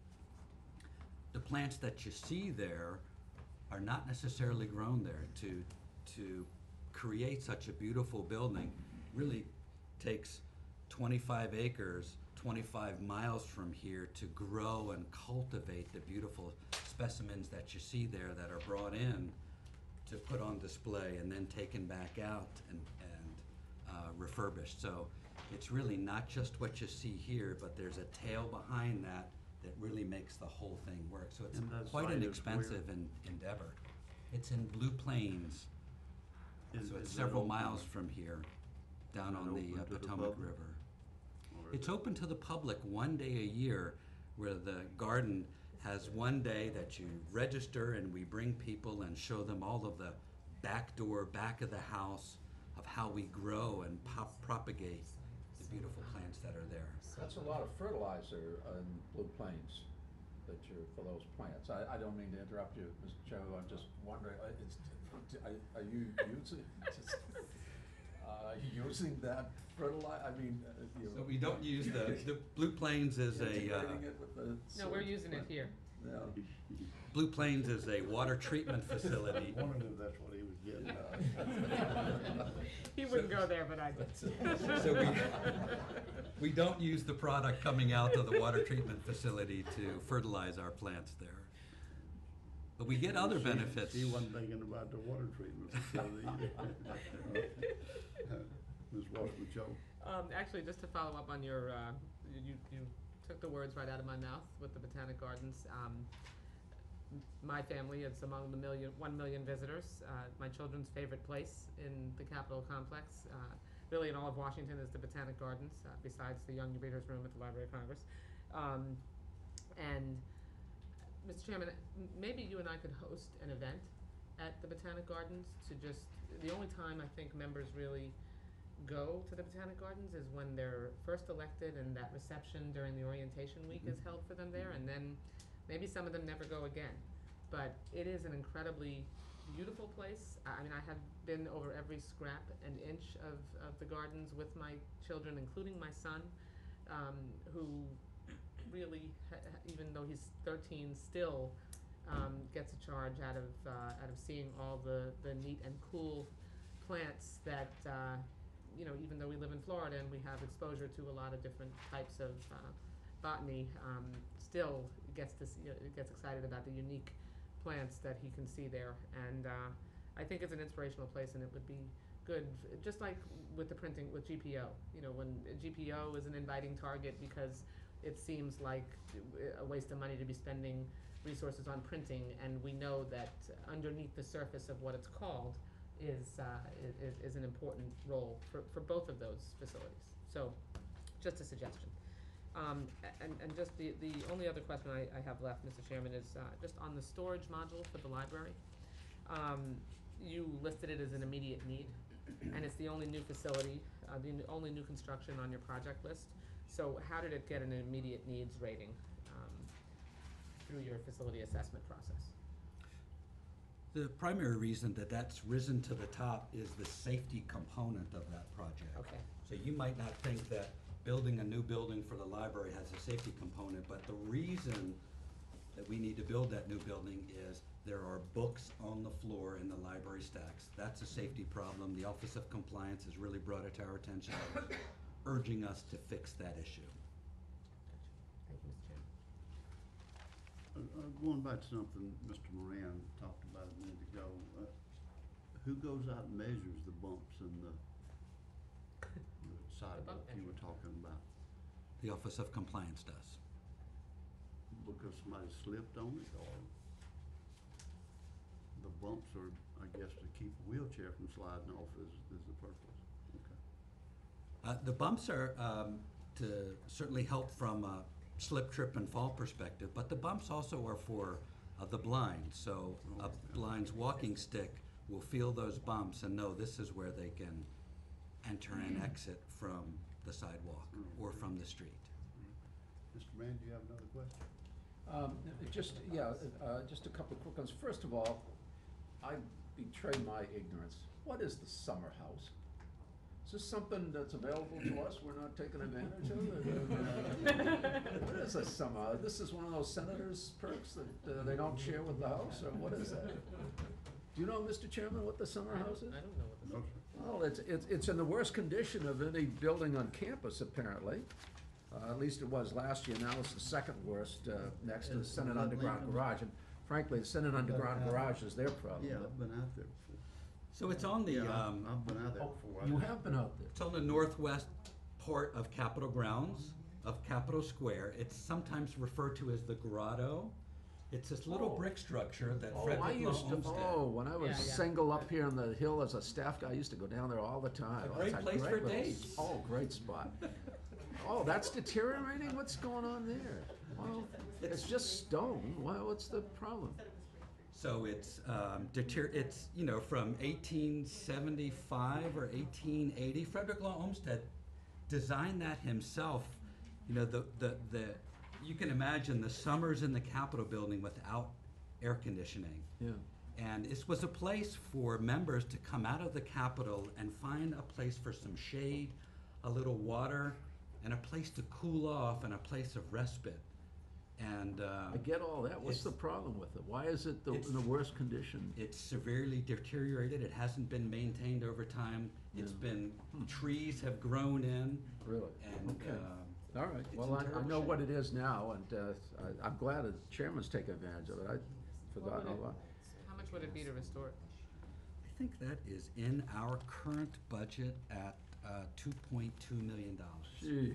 The plants that you see there are not necessarily grown there. To, to create such a beautiful building really takes twenty-five acres, twenty-five miles from here to grow and cultivate the beautiful specimens that you see there that are brought in to put on display and then taken back out and, and uh, refurbished. So it's really not just what you see here, but there's a tail behind that that really makes the whole thing work. So it's And that quite site an is expensive where? en- endeavor. It's in Blue Plains, Is- so it's is that several open- miles from here, down Is on it the uh, open to the Potomac public? River. or- It's open to the public one day a year, where the garden has one day that you register and we bring people and show them all of the back door, back of the house of how we grow and pop- propagate the beautiful plants that are there. That's a lot of fertilizer in Blue Plains that you're, for those plants. I, I don't mean to interrupt you, Mister Cho, I'm just wondering, uh, it's, are, are you using, just, uh, using that fertilizer, I mean, uh, you know. So we don't use the, the Blue Plains is a, uh, integrating it with the No, we're sewage using it plant. here. Yeah. Blue Plains is a water treatment facility. I wondered if that's what he was getting at. He wouldn't go there, but I did. So we, we don't use the product coming out of the water treatment facility to fertilize our plants there. But we get other She- benefits. She wasn't thinking about the water treatment facility either. Miz Washington Cho. Um, actually, just to follow up on your, uh, you, you took the words right out of my mouth with the Botanic Gardens. Um, m- my family is among the million, one million visitors. Uh, my children's favorite place in the Capitol complex, uh, really in all of Washington, is the Botanic Gardens, uh, besides the Young Readers Room at the Library of Congress. Um, and, Mister Chairman, m- maybe you and I could host an event at the Botanic Gardens to just, the only time I think members really go to the Botanic Gardens is when they're first elected, and that reception during the orientation week is held for them there, and then maybe some of them never go again. But it is an incredibly beautiful place. I I mean, I have been over every scrap and inch of, of the gardens with my children, including my son, um, who really, ha- ha- even though he's thirteen, still um, gets a charge out of uh, out of seeing all the, the neat and cool plants that uh, you know, even though we live in Florida and we have exposure to a lot of different types of uh, botany, um, still gets to see, uh, gets excited about the unique plants that he can see there. And uh, I think it's an inspirational place, and it would be good, just like with the printing with G P O. You know, when G P O is an inviting target because it seems like a waste of money to be spending resources on printing, and we know that underneath the surface of what it's called is uh, is, is an important role for, for both of those facilities. So, just a suggestion. Um, a- and, and just the, the only other question I, I have left, Mister Chairman, is uh, just on the storage module for the library. Um, you listed it as an immediate need, and it's the only new facility, uh, the n- only new construction on your project list. So how did it get an immediate needs rating um, through your facility assessment process? The primary reason that that's risen to the top is the safety component of that project. Okay. So you might not think that building a new building for the library has a safety component, but the reason that we need to build that new building is there are books on the floor in the library stacks. That's a safety problem. The Office of Compliance has really brought it to our attention, urging us to fix that issue. Thank you, Mister Chairman. Uh, uh, Going back to something Mister Moran talked about a minute ago, uh, who goes out and measures the bumps in the the sidewalk you were talking about? The Office of Compliance does. Because somebody slipped on it, or the bumps are, I guess, to keep a wheelchair from sliding off is, is the purpose? Okay. Uh, the bumps are um, to certainly help from a slip, trip, and fall perspective, but the bumps also are for uh, the blind. So a blind's walking stick will feel those bumps and know this is where they can enter and exit from the sidewalk or from the street. Mister Brand, do you have another question? Um, just, yeah, uh, just a couple of quick ones. First of all, I betray my ignorance. What is the summer house? Is this something that's available to us we're not taking advantage of? What is a summer? This is one of those senators' perks that uh, they don't share with the House, or what is that? Do you know, Mister Chairman, what the summer I don't- house is? I don't know what this No, is. sir. Well, it's, it's, it's in the worst condition of any building on campus, apparently. Uh, at least it was last year. Now it's the second worst, uh, next to the Is- Senate is that Underground Lincoln? Garage. And frankly, the Senate Underground Garage is their problem. Yeah, I've been out there before. So it's on the, Yeah, um, I've been out there Oh, before. I you just- have been out there? it's on the northwest part of Capitol grounds, of Capitol Square. It's sometimes referred to as the Grotto. It's this little Oh. brick structure that Oh, I Frederick Law used to, Olmsted. oh, when I was Yeah, yeah. single up here on the hill as a staff guy, I used to go down there all the time. A Oh, great it's place for little s- dates. Oh, great spot. Oh, that's deteriorating? What's going on there? Well, it's just stone. Well, what's the problem? So it's um, deter- it's you know from eighteen seventy-five or eighteen eighty. Frederick Law Olmsted designed that himself. You know the the the you can imagine the summers in the Capitol building without air conditioning. Yeah. And this was a place for members to come out of the Capitol and find a place for some shade, a little water, and a place to cool off and a place of respite. And uh, I get all that. What's the it's- problem with it? Why is it the, it's- in the worst condition? it's severely deteriorated. It hasn't been maintained over time. It's Yeah. been, trees have grown in, Really? and Okay. uh, All right, It's well, in I, I terrible know what shape. it is now, and uh, I, I'm glad the chairman's taking advantage of it. I'd What forgotten would all it- about. How much would it be to restore it? I think that is in our current budget at uh, two point two million dollars. Jeez.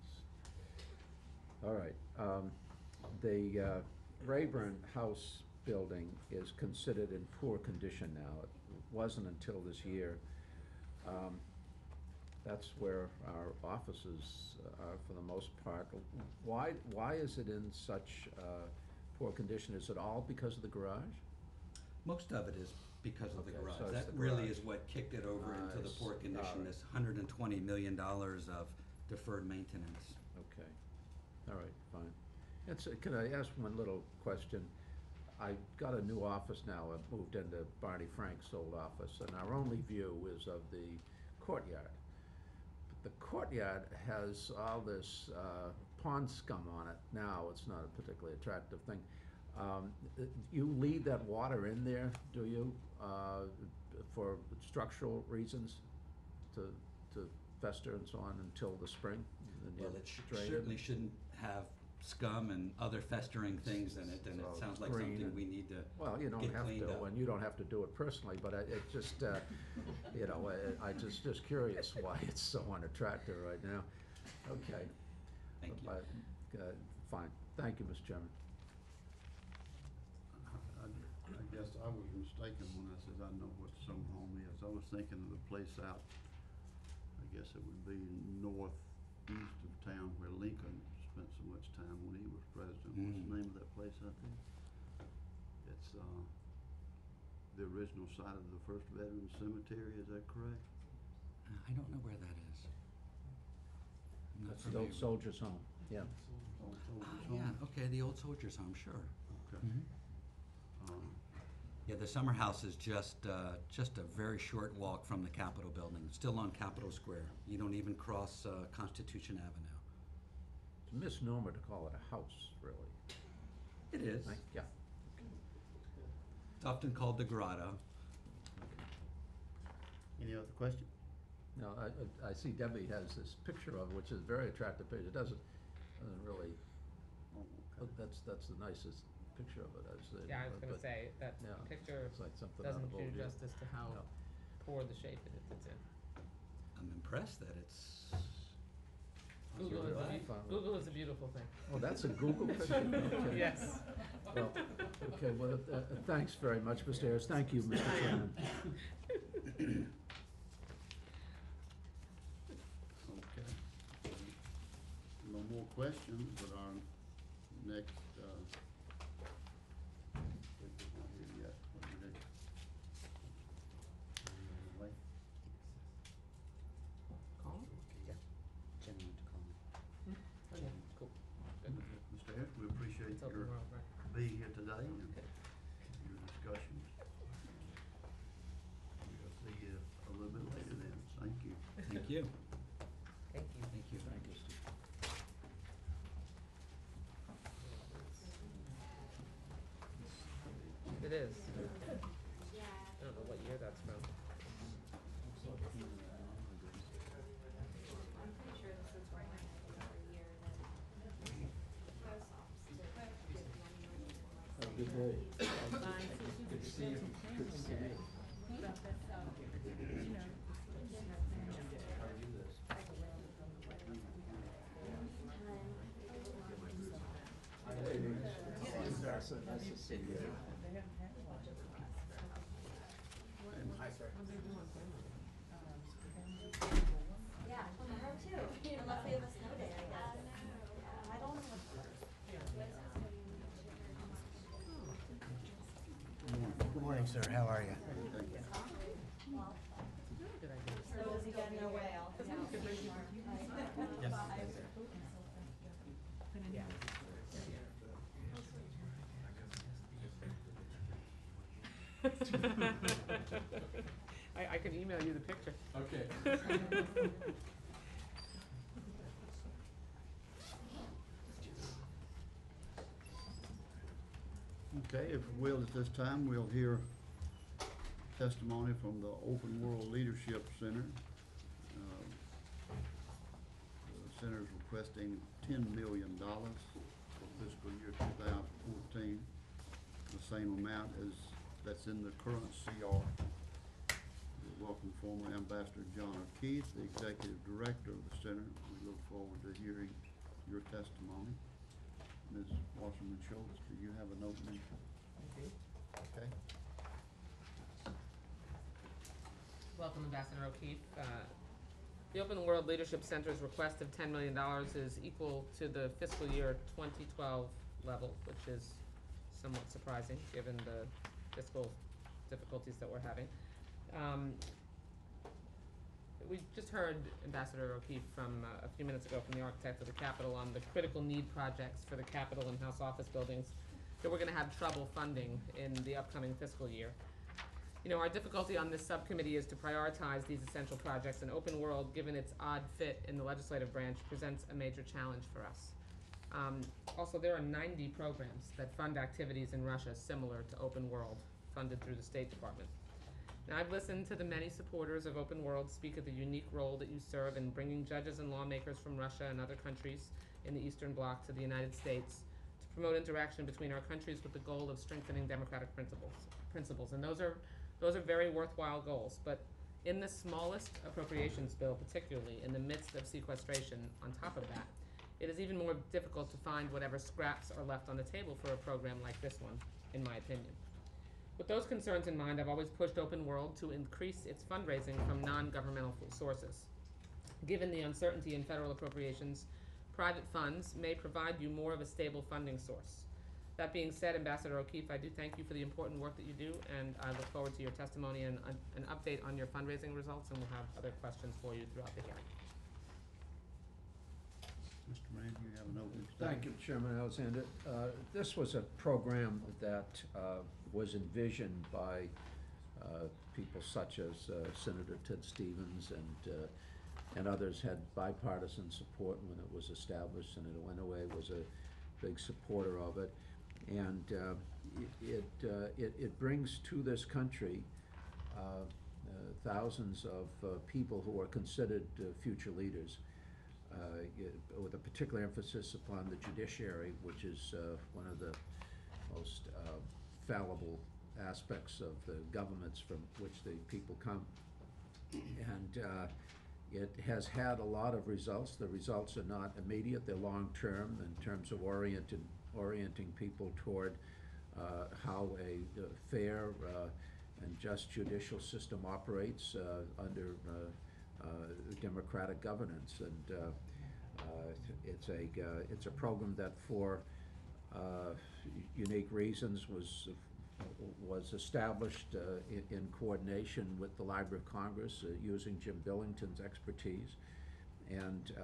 All right, um, the uh, Rayburn House building is considered in poor condition now. It wasn't until this year. Um, That's where our offices are for the most part. Why, why is it in such uh, poor condition? Is it all because of the garage? Most of it is because of the Okay, garage. so it's That the really garage. is what kicked it over into the I poor see. condition, Alright. this hundred and twenty million dollars of deferred maintenance. Okay, all right, fine. It's, uh, can I ask one little question? I got a new office now, I've moved into Barney Frank's old office, and our only view is of the courtyard. But the courtyard has all this uh, pond scum on it now, it's not a particularly attractive thing. Um, You leave that water in there, do you, uh, for structural reasons, to, to fester and so on until the spring? and you Well, it sh- drain certainly shouldn't have scum and other festering things in it, and it So sounds like green something and- we need to Well, you don't get have cleaned to, up. and you don't have to do it personally, but I, it just, uh, you know, I, I just, just curious why it's so unattractive right now. Okay. Thank you. But, uh, fine, thank you, Mister Chairman. I, I guess I was mistaken when I said I know what some home is. I was thinking of the place out, I guess it would be northeast of town where Lincoln spent so much time when he was president. What's the Mm. name of that place out there? It's, uh, the original site of the first veteran cemetery, is that correct? Uh, I don't know where that is. I'm not That's the old familiar. soldier's home, yeah. Old Ah, Soldier's yeah, Home? okay, the old soldiers' home, sure. Okay. Mhm. Um, Yeah, the summer house is just, uh, just a very short walk from the Capitol building, still on Capitol Square. You don't even cross, uh, Constitution Avenue. It's a misnomer to call it a house, really. It is. Right? Yeah. It's often called the grotto. Any other question? No, I, I- I see Debbie has this picture of it, which is a very attractive picture. It doesn't, doesn't really, Oh, oh, okay. that's, that's the nicest picture of it, I'd say. Yeah, I was but- gonna but say, that yeah, picture It's like something out doesn't of do old. justice to how No. poor the shape it is, it's in. I'm impressed that it's. Google is, a really? beau- Google is a beautiful thing. Oh, that's a Google picture? Okay. Yes. Well, okay, well, uh, uh, thanks very much, Mister Ayers. Thank you, Mister Chairman. Okay. No more questions, but our next, uh, wait, we're not here yet. What's the next? Uh, wait. Call? Yeah. Jen went to call me. Oh, yeah, cool. Good. Mister Harris, we appreciate It's open your world, right? being here today and Okay. your discussions. We'll see you a little bit later then. Thank you. Thank you. Thank you. Thank you. Thank you, Steve. It is. I don't know what year that's from. I'm pretty sure this is right every year that the post office to give money. Have a good day. Good to see you. Good to see you. Nice to see you. Yeah, tomorrow too, unless we have a snow day, I guess. Yeah, I don't know what. Good morning, sir. How are you? Good idea. So is he getting no whale? Yes. I, I can email you the picture. Okay. Okay, if we will, at this time, we'll hear testimony from the Open World Leadership Center. Uh, The center is requesting ten million dollars for fiscal year two thousand fourteen, the same amount as, that's in the current C R. We welcome former Ambassador John O'Keefe, the Executive Director of the center. We look forward to hearing your testimony. Miz Wasserman Schultz, do you have an opening? Okay. Welcome, Ambassador O'Keefe. Uh, The Open World Leadership Center's request of ten million dollars is equal to the fiscal year twenty twelve level, which is somewhat surprising, given the fiscal difficulties that we're having. Um, we just heard Ambassador O'Keefe from, uh, a few minutes ago from the architect of the Capitol on the critical need projects for the Capitol and House office buildings. that we're gonna have trouble funding in the upcoming fiscal year. You know, our difficulty on this subcommittee is to prioritize these essential projects, and Open World, given its odd fit in the legislative branch, presents a major challenge for us. Um, also, there are ninety programs that fund activities in Russia similar to Open World, funded through the State Department. Now, I've listened to the many supporters of Open World speak of the unique role that you serve in bringing judges and lawmakers from Russia and other countries in the Eastern Bloc to the United States to promote interaction between our countries with the goal of strengthening democratic principles. Principles, and those are those are very worthwhile goals. But in the smallest appropriations bill, particularly in the midst of sequestration, on top of that, it is even more difficult to find whatever scraps are left on the table for a program like this one, in my opinion. With those concerns in mind, I've always pushed Open World to increase its fundraising from non-governmental sources. Given the uncertainty in federal appropriations, private funds may provide you more of a stable funding source. That being said, Ambassador O'Keefe, I do thank you for the important work that you do, and I look forward to your testimony and uh, an update on your fundraising results, and we'll have other questions for you throughout the hearing. Mister Rand, you have an opening Thank you, statement? Chairman Alexander. Uh, This was a program that uh, was envisioned by uh, people such as uh, Senator Ted Stevens and uh, and others had bipartisan support when it was established. Senator Winaway was a big supporter of it. And uh, it, it, uh, it, it brings to this country uh, uh, thousands of uh, people who are considered uh, future leaders. Uh, it, with a particular emphasis upon the judiciary, which is uh, one of the most uh, fallible aspects of the governments from which the people come. And uh, it has had a lot of results. The results are not immediate, they're long-term in terms of oriented, orienting people toward uh, how a uh, fair uh, and just judicial system operates uh, under uh, Uh, democratic governance. And uh, uh, it's a uh, it's a program that, for uh, unique reasons, was was established uh, in, in coordination with the Library of Congress, uh, using Jim Billington's expertise. And um,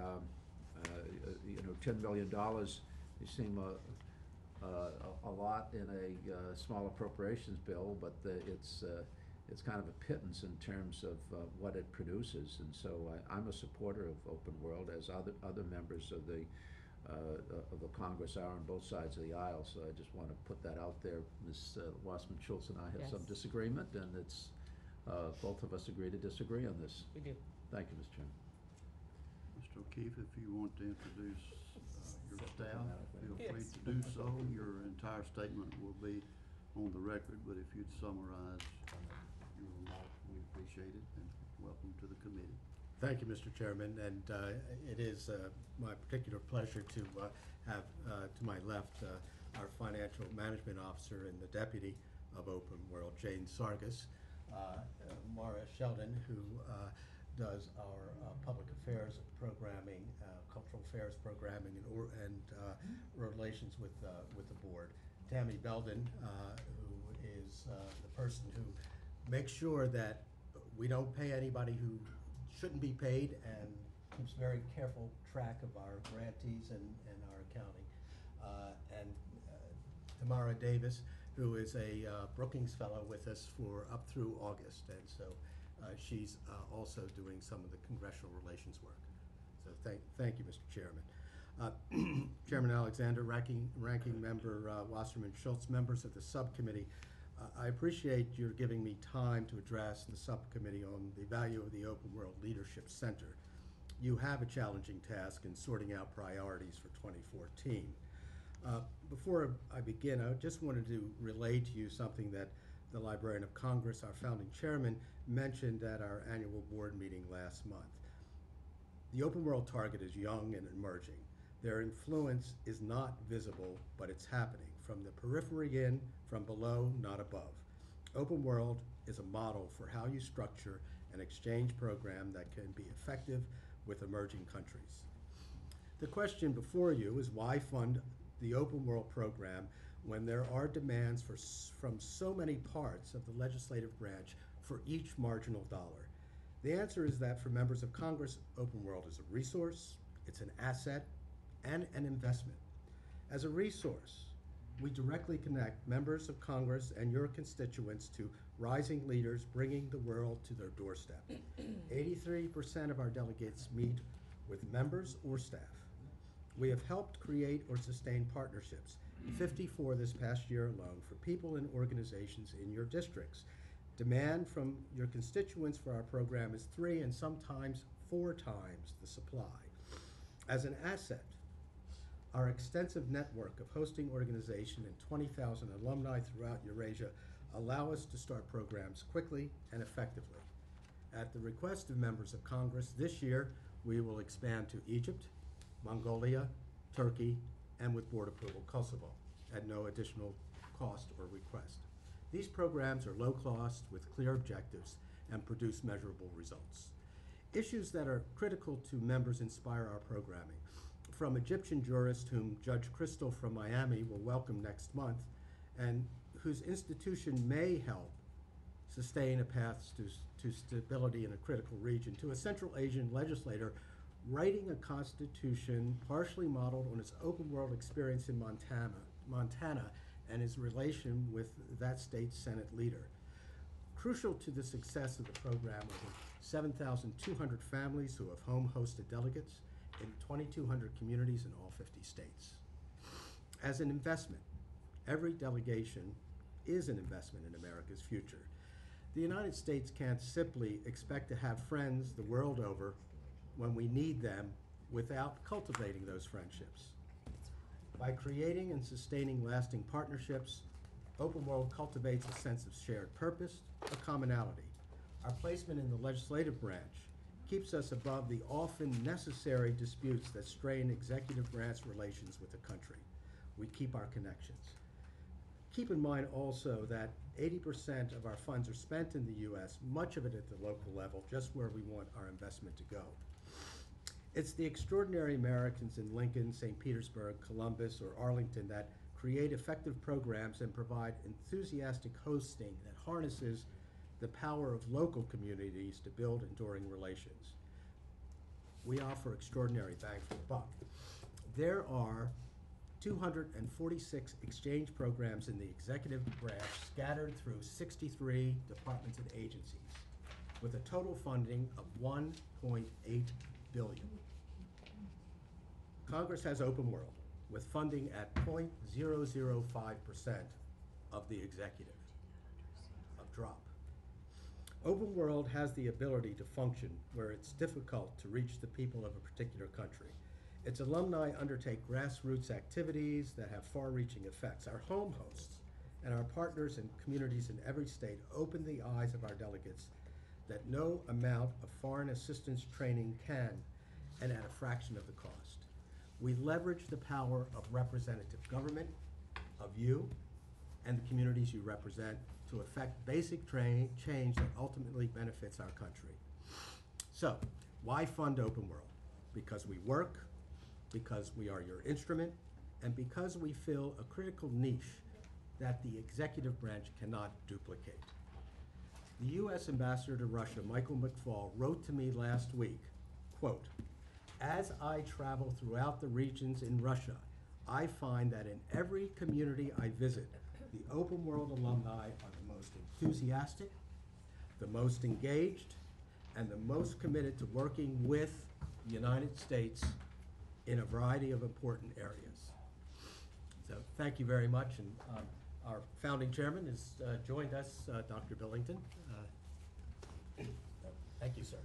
uh, you know, ten million dollars may seem a, a, a lot in a uh, small appropriations bill, but the, it's uh, it's kind of a pittance in terms of uh, what it produces. And so I, I'm a supporter of Open World, as other other members of the uh, of the Congress are on both sides of the aisle. So I just want to put that out there. Miz Uh, Wasserman Schultz and I have Yes. some disagreement, and it's uh, both of us agree to disagree on this. We do. Thank you, Mister Chairman. Mister O'Keefe, if you want to introduce uh, your staff, feel free Yes. to do so. Your entire statement will be on the record, but if you'd summarize your remarks, we appreciate it, and welcome to the committee. Thank you, Mister Chairman, and uh, it is uh, my particular pleasure to uh, have uh, to my left uh, our Financial Management Officer and the Deputy of Open World, Jane Sargis, uh, uh, Mara Sheldon, who uh, does our uh, public affairs programming, uh, cultural affairs programming, and, or, and uh, relations with, uh, with the board. Tammy Belden, uh, who is uh, the person who makes sure that we don't pay anybody who shouldn't be paid, and keeps very careful track of our grantees and, and our accounting. Uh, and uh, Tamara Davis, who is a uh, Brookings Fellow with us for up through August, and so uh, she's uh, also doing some of the congressional relations work. So thank, thank you, Mister Chairman. Uh, Chairman Alexander, ranking, ranking member uh, Wasserman Schultz, members of the subcommittee, uh, I appreciate your giving me time to address the subcommittee on the value of the Open World Leadership Center. You have a challenging task in sorting out priorities for twenty fourteen. Uh, before I begin, I just wanted to relay to you something that the Librarian of Congress, our founding chairman, mentioned at our annual board meeting last month. The Open World target is young and emerging. Their influence is not visible, but it's happening, from the periphery in, from below, not above. Open World is a model for how you structure an exchange program that can be effective with emerging countries. The question before you is, why fund the Open World program when there are demands for, from so many parts of the legislative branch for each marginal dollar? The answer is that for members of Congress, Open World is a resource, it's an asset, and an investment. As a resource, We directly connect members of Congress and your constituents to rising leaders bringing the world to their doorstep. eighty-three percent of our delegates meet with members or staff. We have helped create or sustain partnerships, fifty-four this past year alone, for people and organizations in your districts. Demand from your constituents for our program is three and sometimes four times the supply. As an asset, our extensive network of hosting organization and twenty thousand alumni throughout Eurasia allow us to start programs quickly and effectively. At the request of members of Congress, this year we will expand to Egypt, Mongolia, Turkey, and with board approval, Kosovo, at no additional cost or request. These programs are low cost with clear objectives and produce measurable results. Issues that are critical to members inspire our programming. From Egyptian jurists whom Judge Crystal from Miami will welcome next month, and whose institution may help sustain a path to, to stability in a critical region, to a Central Asian legislator writing a constitution partially modeled on his open world experience in Montana, Montana and his relation with that state's Senate leader. Crucial to the success of the program are the seven thousand two hundred families who have home-hosted delegates in twenty-two hundred communities in all fifty states. As an investment, every delegation is an investment in America's future. The United States can't simply expect to have friends the world over when we need them without cultivating those friendships. By creating and sustaining lasting partnerships, Open World cultivates a sense of shared purpose, a commonality. Our placement in the legislative branch keeps us above the often necessary disputes that strain executive branch relations with the country. We keep our connections. Keep in mind also that eighty percent of our funds are spent in the U S, much of it at the local level, just where we want our investment to go. It's the extraordinary Americans in Lincoln, Saint Petersburg, Columbus, or Arlington that create effective programs and provide enthusiastic hosting that harnesses the power of local communities to build enduring relations. We offer extraordinary bang for the buck. There are two hundred forty-six exchange programs in the executive branch scattered through sixty-three departments and agencies with a total funding of one point eight billion dollars. Congress has Open World with funding at zero point zero zero five percent of the executive, a drop. Open World has the ability to function where it's difficult to reach the people of a particular country. Its alumni undertake grassroots activities that have far-reaching effects. Our home hosts and our partners in communities in every state open the eyes of our delegates that no amount of foreign assistance training can, and at a fraction of the cost. We leverage the power of representative government, of you, and the communities you represent to effect basic tra- change that ultimately benefits our country. So, why fund Open World? Because we work, because we are your instrument, and because we fill a critical niche that the executive branch cannot duplicate. The U S Ambassador to Russia, Michael McFaul, wrote to me last week, quote, "As I travel throughout the regions in Russia, I find that in every community I visit, the Open World alumni are the most enthusiastic, the most engaged, and the most committed to working with the United States in a variety of important areas." So thank you very much, and um, our founding chairman has uh, joined us, uh, Doctor Billington. Uh, so thank you, sir.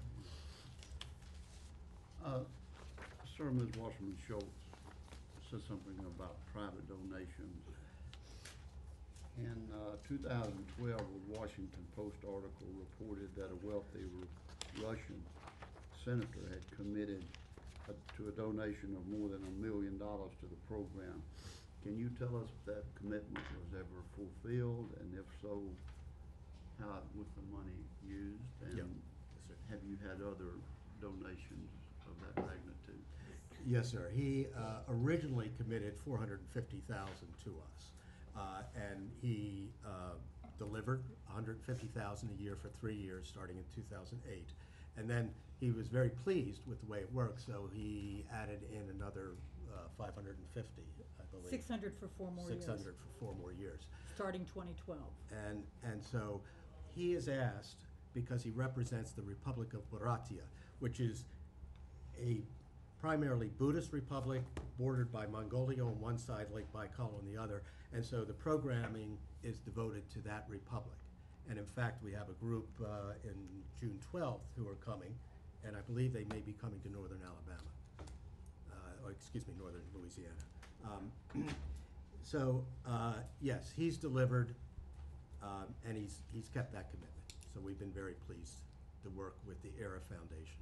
Uh, Sir, Miz Wasserman Schultz said something about private donations. In uh, two thousand twelve, a Washington Post article reported that a wealthy Ru- Russian senator had committed a, to a donation of more than a million dollars to the program. Can you tell us if that commitment was ever fulfilled, and if so, how was the money used? And Yeah. Yes, sir. have you had other donations of that magnitude? Yes, sir. He uh, originally committed four hundred fifty thousand dollars to us, uh, and he uh, delivered one hundred fifty thousand dollars a year for three years, starting in two thousand eight. And then he was very pleased with the way it worked, so he added in another uh, five hundred fifty uh, believe. Six hundred for four more years. Six hundred for four more years. Starting twenty twelve. And, and so he is asked, because he represents the Republic of Buryatia, which is a primarily Buddhist republic bordered by Mongolia on one side, Lake Baikal on the other, and so the programming is devoted to that republic. And in fact, we have a group uh, in June twelfth who are coming, and I believe they may be coming to northern Alabama, uh, or excuse me, northern Louisiana. Um, so uh, yes, he's delivered, um, and he's he's kept that commitment. So we've been very pleased to work with the ERA Foundation.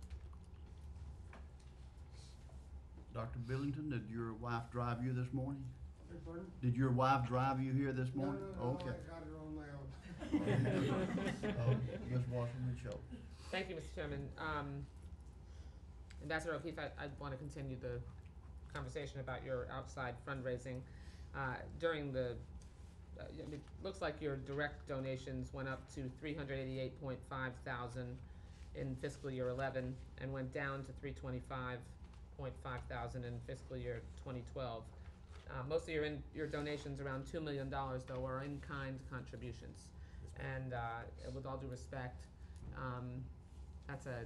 Doctor Billington, did your wife drive you this morning? Beg pardon? Did your wife drive you here this No, morning? no, no, Okay. I got her on now. Oh, Miz Wasserman Schultz. Thank you, Mister Chairman. Um, Ambassador O'Keefe, I, I want to continue the conversation about your outside fundraising. Uh, during the, uh, it looks like your direct donations went up to three hundred eighty-eight point five thousand in fiscal year eleven and went down to three twenty-five point five thousand in fiscal year twenty twelve. Uh, most of your in, your donations, around two million dollars though, are in-kind contributions. And uh, with all due respect, um, that's a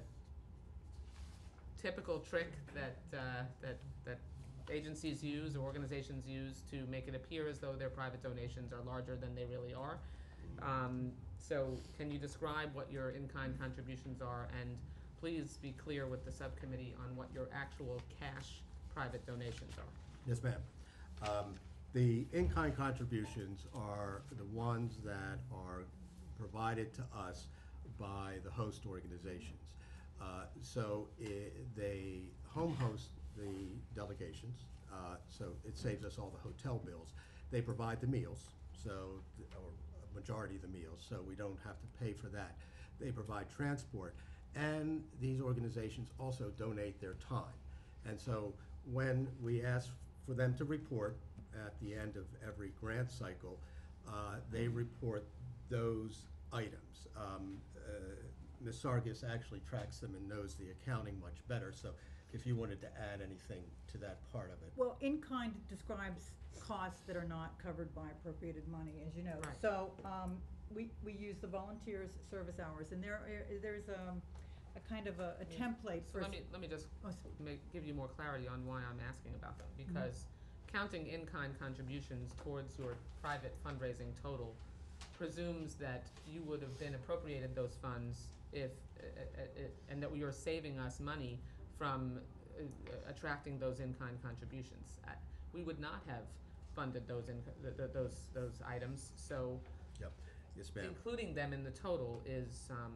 typical trick that, uh, that, that agencies use or organizations use to make it appear as though their private donations are larger than they really are. Um, so can you describe what your in-kind contributions are, and please be clear with the subcommittee on what your actual cash private donations are? Yes, ma'am. Um, the in-kind contributions are the ones that are provided to us by the host organizations. Uh, so I they home host the delegations, uh, so it saves us all the hotel bills. They provide the meals, so, or a majority of the meals, so we don't have to pay for that. They provide transport, and these organizations also donate their time. And so when we ask for them to report at the end of every grant cycle, uh, they report those items. Um, uh, Miz Sargis actually tracks them and knows the accounting much better, so if you wanted to add anything to that part of it. Well, in-kind describes costs that are not covered by appropriated money, as you know. Right. So, um, we, we use the volunteers' service hours, and there, are- there's um, a kind of a, a Yeah. template So for. let me, let me just Oh, so- make, give you more clarity on why I'm asking about them, because counting in-kind contributions towards your private fundraising total presumes that you would have been appropriated those funds if, uh, uh, uh, and that you're saving us money from uh, uh, attracting those in-kind contributions. Uh, We would not have funded those in, th- th- those, those items, so Yep, yes, ma'am. including them in the total is, um,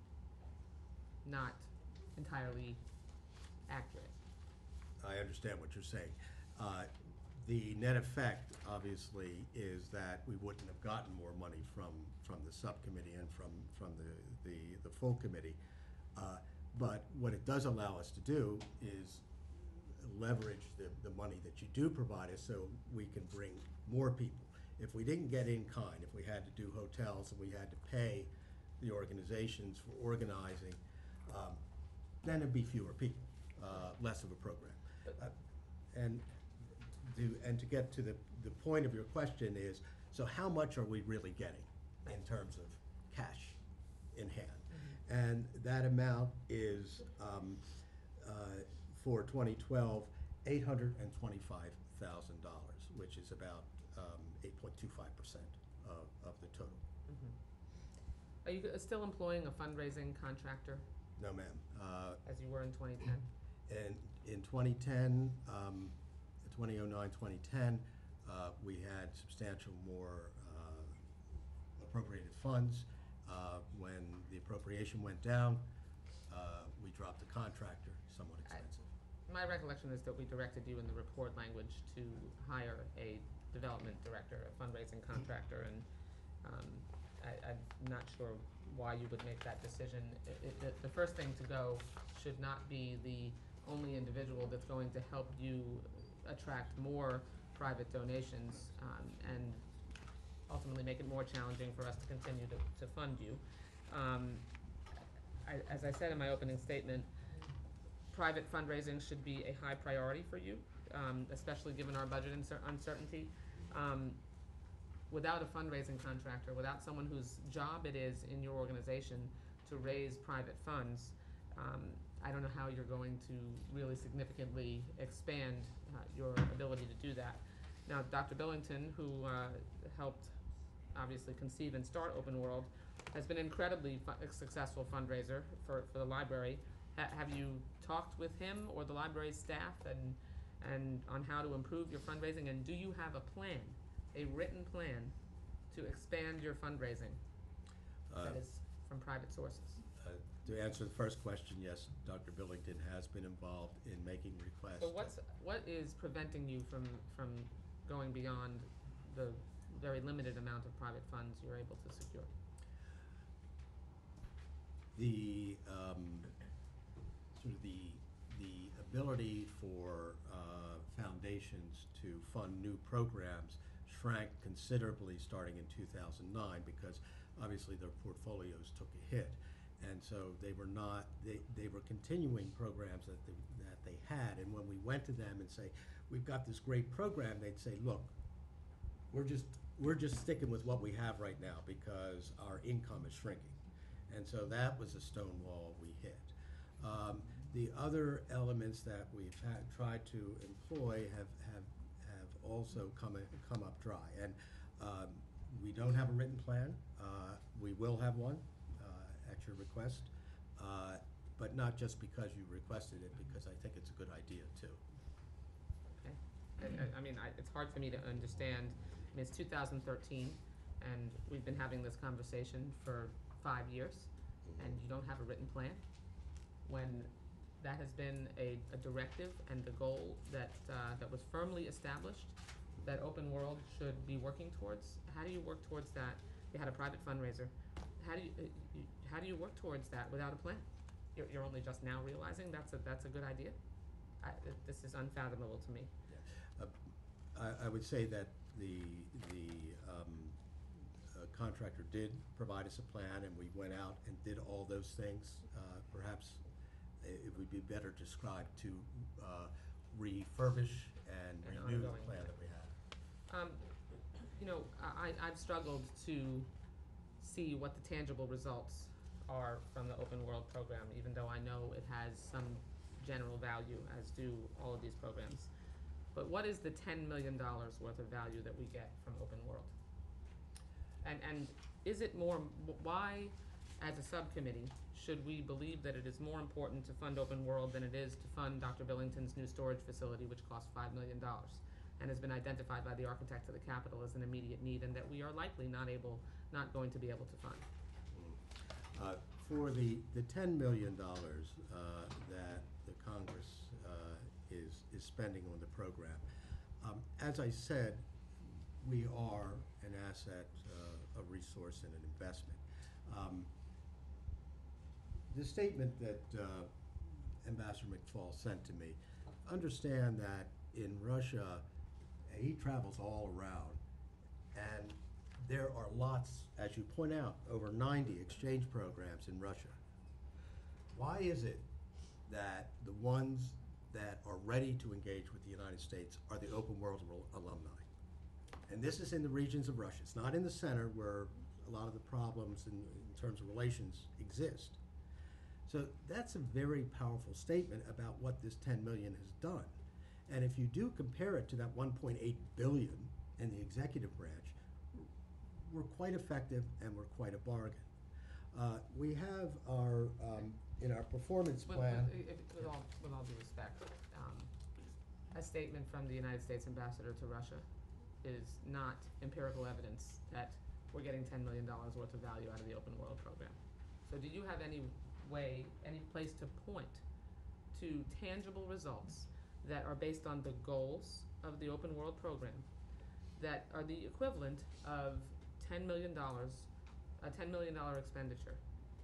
not entirely accurate. I understand what you're saying. Uh, The net effect, obviously, is that we wouldn't have gotten more money from, from the subcommittee and from, from the, the, the full committee. Uh, But what it does allow us to do is leverage the, the money that you do provide us so we can bring more people. If we didn't get in kind, if we had to do hotels and we had to pay the organizations for organizing, um, then it'd be fewer people, uh, less of a program. Uh, And to, and to get to the, the point of your question is, so how much are we really getting in terms of cash in hand? And that amount is, um, uh, for twenty twelve, eight hundred and twenty-five thousand dollars, which is about, um, eight point two five percent of, of the total. Are you still employing a fundraising contractor No, ma'am. Uh, as you were in twenty ten? And in twenty ten, um, twenty oh nine, twenty ten, uh, we had substantial more, uh, appropriated funds. Uh, when the appropriation went down, uh, we dropped the contractor, somewhat expensive. My recollection is that we directed you in the report language to hire a development director, a fundraising contractor, and, um, I, I'm not sure why you would make that decision. It, it, the, the first thing to go should not be the only individual that's going to help you attract more private donations, um, and ultimately make it more challenging for us to continue to, to fund you. Um, I, as I said in my opening statement, private fundraising should be a high priority for you. um, especially given our budget uncer- uncertainty. Um, without a fundraising contractor, without someone whose job it is in your organization to raise private funds, um, I don't know how you're going to really significantly expand uh, your ability to do that. Now, Doctor Billington, who uh, helped obviously conceive and start Open World, has been an incredibly fu- successful fundraiser for, for the library. Ha- have you talked with him or the library staff and, and on how to improve your fundraising? And do you have a plan, a written plan, to expand your fundraising Uh, that is from private sources? Uh, To answer the first question, yes, Doctor Billington has been involved in making requests. So what's, what is preventing you from, from going beyond the very limited amount of private funds you're able to secure? The, um, sort of the, the ability for, uh, foundations to fund new programs shrank considerably starting in two thousand nine because obviously their portfolios took a hit. And so they were not, they, they were continuing programs that they, that they had. And when we went to them and say, we've got this great program, they'd say, look, we're just, we're just sticking with what we have right now because our income is shrinking. And so that was a stone wall we hit. Um, the other elements that we've had, tried to employ have, have, have also come, come up dry. And um, we don't have a written plan. Uh, we will have one uh, at your request, uh, but not just because you requested it, because I think it's a good idea too. Okay. I, I- I mean, I, it's hard for me to understand. I mean, it's two thousand thirteen, and we've been having this conversation for five years, and you don't have a written plan, when that has been a, a directive and a goal that, uh, that was firmly established, that Open World should be working towards. How do you work towards that? You had a private fundraiser. How do you, uh, you, how do you work towards that without a plan? You're, you're only just now realizing that's a, that's a good idea? I, th- this is unfathomable to me. Uh, I, I would say that the, the um, uh, contractor did provide us a plan, and we went out and did all those things. Uh, perhaps it it would be better described to uh, refurbish and An renew the ongoing plan plan. that we have. Um, you know, I, I've struggled to see what the tangible results are from the Open World program, even though I know it has some general value, as do all of these programs. But what is the ten million dollars worth of value that we get from Open World? And, and is it more, why, as a subcommittee, should we believe that it is more important to fund Open World than it is to fund Doctor Billington's new storage facility, which costs five million dollars, and has been identified by the architect of the Capitol as an immediate need, and that we are likely not able, not going to be able to fund? Uh, For the, the ten million dollars uh, that the Congress uh, is, is spending on the program, um, as I said, we are an asset, uh, a resource, and an investment. Um, the statement that uh, Ambassador McFall sent to me, understand that in Russia, he travels all around, and there are lots, as you point out, over ninety exchange programs in Russia. Why is it that the ones that are ready to engage with the United States are the Open World alumni? And this is in the regions of Russia. It's not in the center where a lot of the problems in, in terms of relations exist. So that's a very powerful statement about what this ten million has done. And if you do compare it to that one point eight billion in the executive branch, we're quite effective and we're quite a bargain. Uh, we have our, um, in our performance With, plan. with, if- with all, with all due respect, um, a statement from the United States ambassador to Russia is not empirical evidence that we're getting ten million dollars worth of value out of the Open World program. So do you have any way, any place to point to tangible results that are based on the goals of the Open World program that are the equivalent of ten million dollars, a ten million dollar expenditure?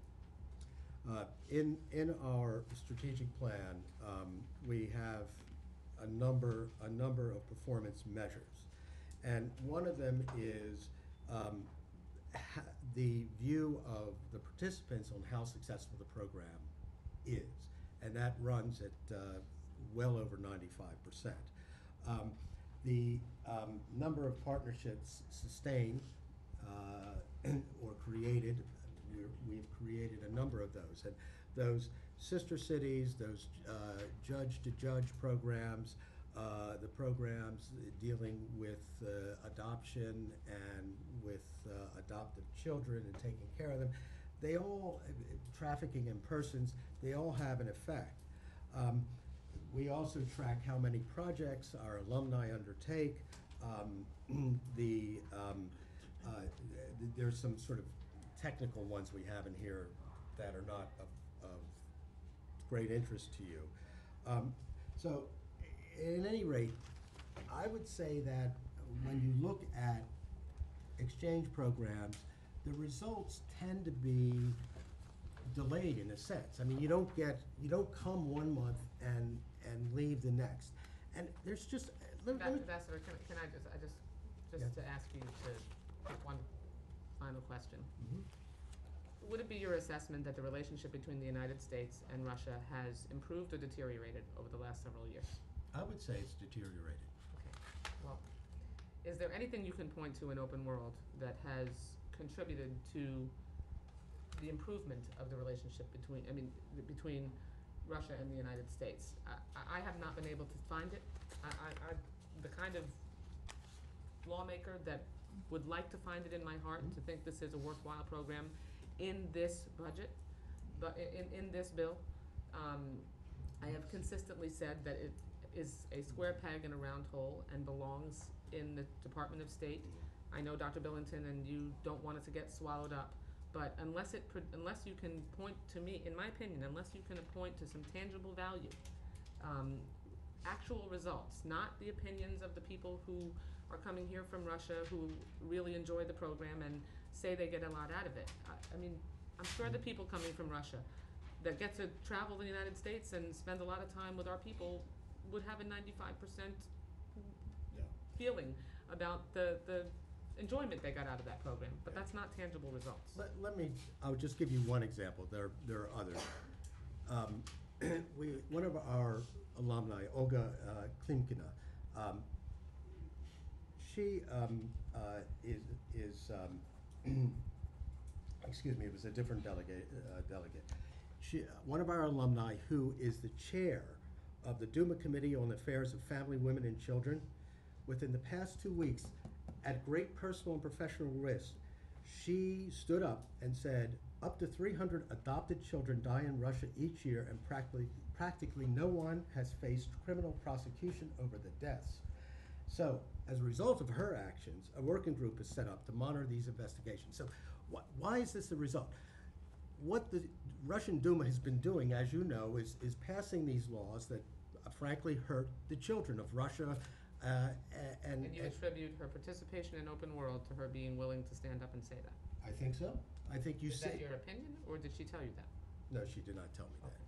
Uh, in, in our strategic plan, um, we have a number, a number of performance measures. And one of them is um, ha- the view of the participants on how successful the program is. And that runs at uh, well over ninety-five percent. Um, the um, number of partnerships sustained uh, or created, we're, we've created a number of those. And those sister cities, those uh, judge-to-judge programs, uh, the programs dealing with uh, adoption and with uh, adoptive children and taking care of them, they all, uh, trafficking in persons, they all have an effect. Um, we also track how many projects our alumni undertake. Um, the, um, uh, th there's some sort of technical ones we have in here that are not of, of great interest to you. Um, so, at any rate, I would say that when you look at exchange programs, the results tend to be delayed in a sense. I mean, you don't get, you don't come one month and, and leave the next. And there's just, let, let me, Ambassador, can, can I just, I just, just Yes. to ask you to, one final question. Mhm. Would it be your assessment that the relationship between the United States and Russia has improved or deteriorated over the last several years? I would say it's deteriorated. Okay, well, is there anything you can point to in Open World that has contributed to the improvement of the relationship between, I mean, th- between Russia and the United States? I, I I have not been able to find it. I, I, I'm the kind of lawmaker that would like to find it in my heart, to think this is a worthwhile program in this budget, but i- in, in this bill. Um, I have consistently said that it is a square peg in a round hole and belongs in the Department of State. I know, Doctor Billington, and you don't want it to get swallowed up, but unless it, pro- unless you can point to me, in my opinion, unless you can point to some tangible value, um, actual results, not the opinions of the people who are coming here from Russia, who really enjoy the program and say they get a lot out of it. I, I mean, I'm sure the people coming from Russia that get to travel the United States and spend a lot of time with our people would have a ninety-five percent Yeah. feeling about the, the enjoyment they got out of that program, but that's not tangible results. Let, let me, I'll just give you one example. There, there are others. Um, we, one of our alumni, Olga uh, Klimkina, um, she um, uh, is, is um, excuse me, it was a different delegate. Uh, delegate. She, uh, one of our alumni who is the chair of the Duma Committee on Affairs of Family, Women, and Children, within the past two weeks, at great personal and professional risk, she stood up and said, up to three hundred adopted children die in Russia each year, and practically, practically no one has faced criminal prosecution over the deaths. So, as a result of her actions, a working group is set up to monitor these investigations. So, wh why is this the result? What the Russian Duma has been doing, as you know, is, is passing these laws that uh, frankly hurt the children of Russia. Uh, a- and, And you attribute her participation in Open World to her being willing to stand up and say that. I think so. I think you Is say. that your opinion, or did she tell you that? No, she did not tell me that.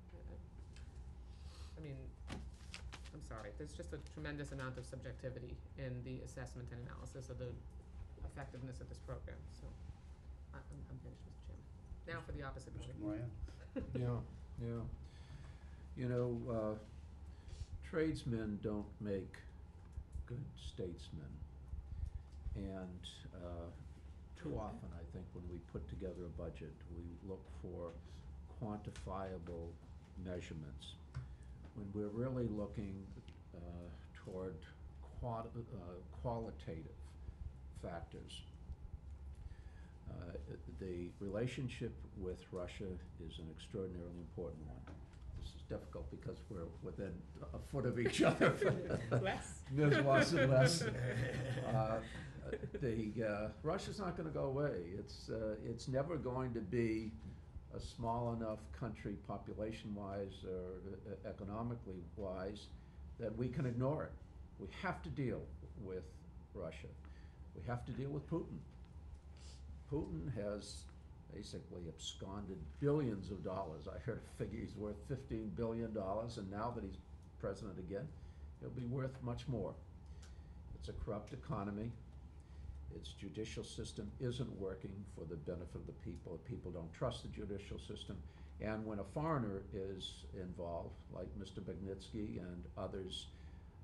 I mean, I'm sorry, there's just a tremendous amount of subjectivity in the assessment and analysis of the effectiveness of this program, so I- I'm, I'm finished, Mister Chairman. Now for the opposite Mister building. Moran? Yeah, yeah. You know, uh, tradesmen don't make good statesmen. And uh, too often, I think, when we put together a budget, we look for quantifiable measurements. When we're really looking uh, toward qual uh, qualitative factors. Uh, the relationship with Russia is an extraordinarily important one. This is difficult because we're within a foot of each other. Less. There's less and less. Uh, the, uh, Russia's not gonna go away. It's, uh, it's never going to be a small enough country population-wise or uh, economically wise that we can ignore it. We have to deal with Russia. We have to deal with Putin. Putin has basically absconded billions of dollars. I heard a figure he's worth fifteen billion dollars, and now that he's president again, he'll be worth much more. It's a corrupt economy. Its judicial system isn't working for the benefit of the people. People don't trust the judicial system. And when a foreigner is involved, like Mister Magnitsky and others,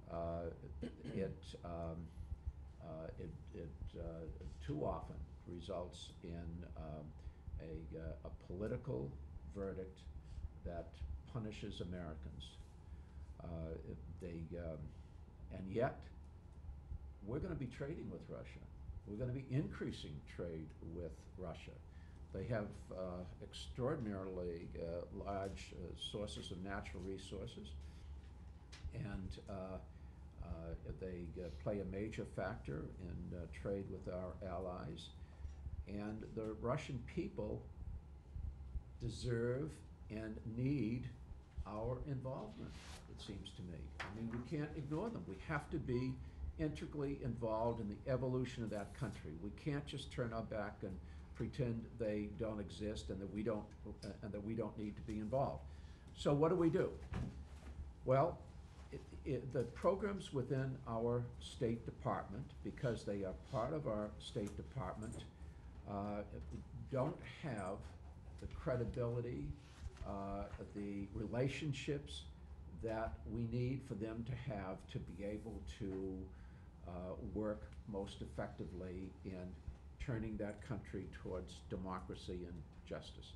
uh, it, um, uh, it, it uh, too often results in um, a, uh, a political verdict that punishes Americans. Uh, they, um, and yet, we're gonna be trading with Russia. We're gonna be increasing trade with Russia. They have uh, extraordinarily uh, large uh, sources of natural resources, and uh, uh, they uh, play a major factor in uh, trade with our allies. And the Russian people deserve and need our involvement, it seems to me. I mean, we can't ignore them. We have to be integrally involved in the evolution of that country. We can't just turn our back and pretend they don't exist and that we don't uh, and that we don't need to be involved. So what do we do? Well, it, it, the programs within our State Department, because they are part of our State Department, uh, don't have the credibility, uh, the relationships that we need for them to have to be able to uh, work most effectively in turning that country towards democracy and justice.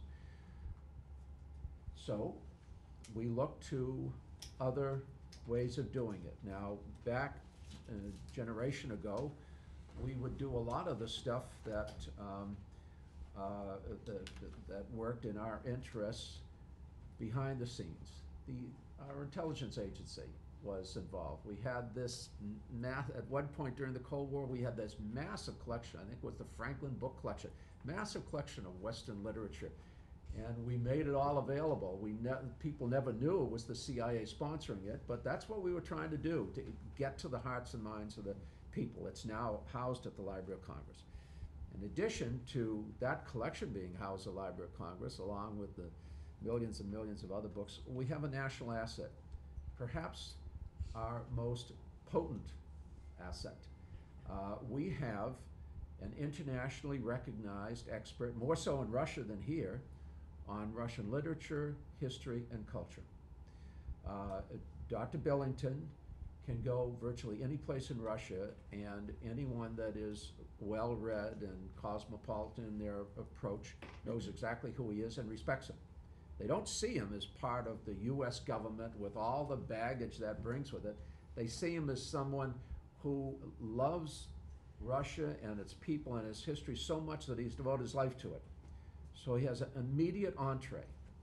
So we look to other ways of doing it. Now, back a generation ago, we would do a lot of the stuff that um, uh, that, that worked in our interests behind the scenes. The our intelligence agency was involved. We had this math, at one point during the Cold War, we had this massive collection, I think it was the Franklin Book Collection, massive collection of Western literature. And we made it all available. We ne people never knew it was the C I A sponsoring it, but that's what we were trying to do, to get to the hearts and minds of the people. It's now housed at the Library of Congress. In addition to that collection being housed at the Library of Congress, along with the millions and millions of other books, we have a national asset, perhaps our most potent asset. Uh, we have an internationally recognized expert, more so in Russia than here, on Russian literature, history, and culture. Uh, Doctor Billington can go virtually any place in Russia, and anyone that is well-read and cosmopolitan in their approach knows exactly who he is and respects him. They don't see him as part of the U S government with all the baggage that brings with it. They see him as someone who loves Russia and its people and its history so much that he's devoted his life to it. So he has an immediate entree.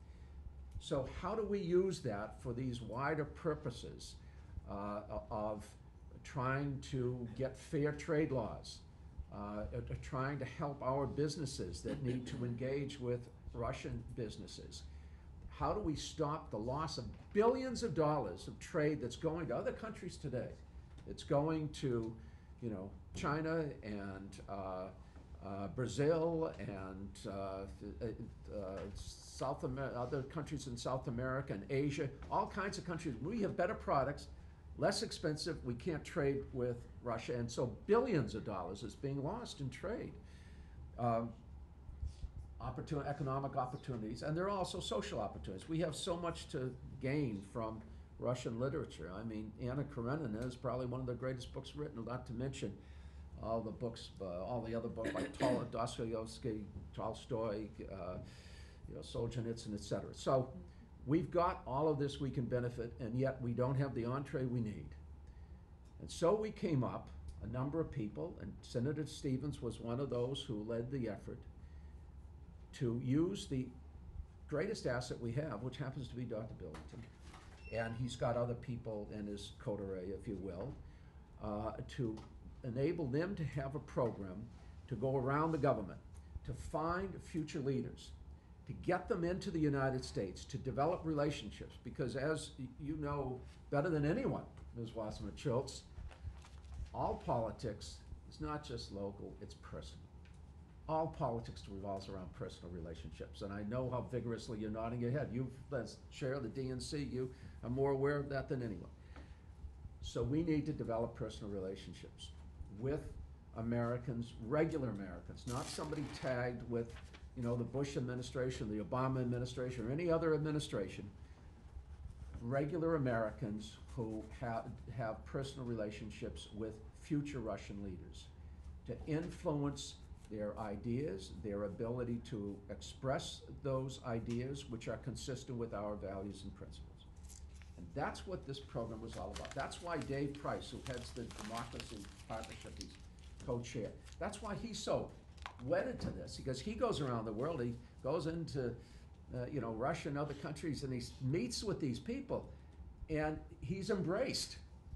So how do we use that for these wider purposes uh, of trying to get fair trade laws, uh, trying to help our businesses that need to engage with Russian businesses? How do we stop the loss of billions of dollars of trade that's going to other countries today? It's going to, you know, China and uh, uh, Brazil and uh, uh, South Amer- other countries in South America and Asia, all kinds of countries. We have better products, less expensive. We can't trade with Russia, and so billions of dollars is being lost in trade. Um, Opportun- economic opportunities, and there are also social opportunities. We have so much to gain from Russian literature. I mean, Anna Karenina is probably one of the greatest books written, not to mention all the books, uh, all the other books like Tol- Dostoevsky, Tolstoy, uh, you know, Solzhenitsyn, et cetera. So we've got all of this we can benefit, and yet we don't have the entree we need. And so we came up, a number of people, and Senator Stevens was one of those who led the effort, to use the greatest asset we have, which happens to be Doctor Billington, and he's got other people in his coterie, if you will, uh, to enable them to have a program to go around the government, to find future leaders, to get them into the United States, to develop relationships, because as you know better than anyone, Miz Wasserman-Schultz, all politics is not just local, it's personal. All politics revolves around personal relationships, and I know how vigorously you're nodding your head. You, as chair of the D N C, you are more aware of that than anyone. So we need to develop personal relationships with Americans, regular Americans, not somebody tagged with, you know, the Bush administration, the Obama administration, or any other administration. Regular Americans who have, have personal relationships with future Russian leaders, to influence their ideas, their ability to express those ideas which are consistent with our values and principles. And that's what this program was all about. That's why Dave Price, who heads the Democracy Partnership, he's co-chair, that's why he's so wedded to this, because he goes around the world, he goes into uh, you know, Russia and other countries, and he meets with these people, and he's embraced.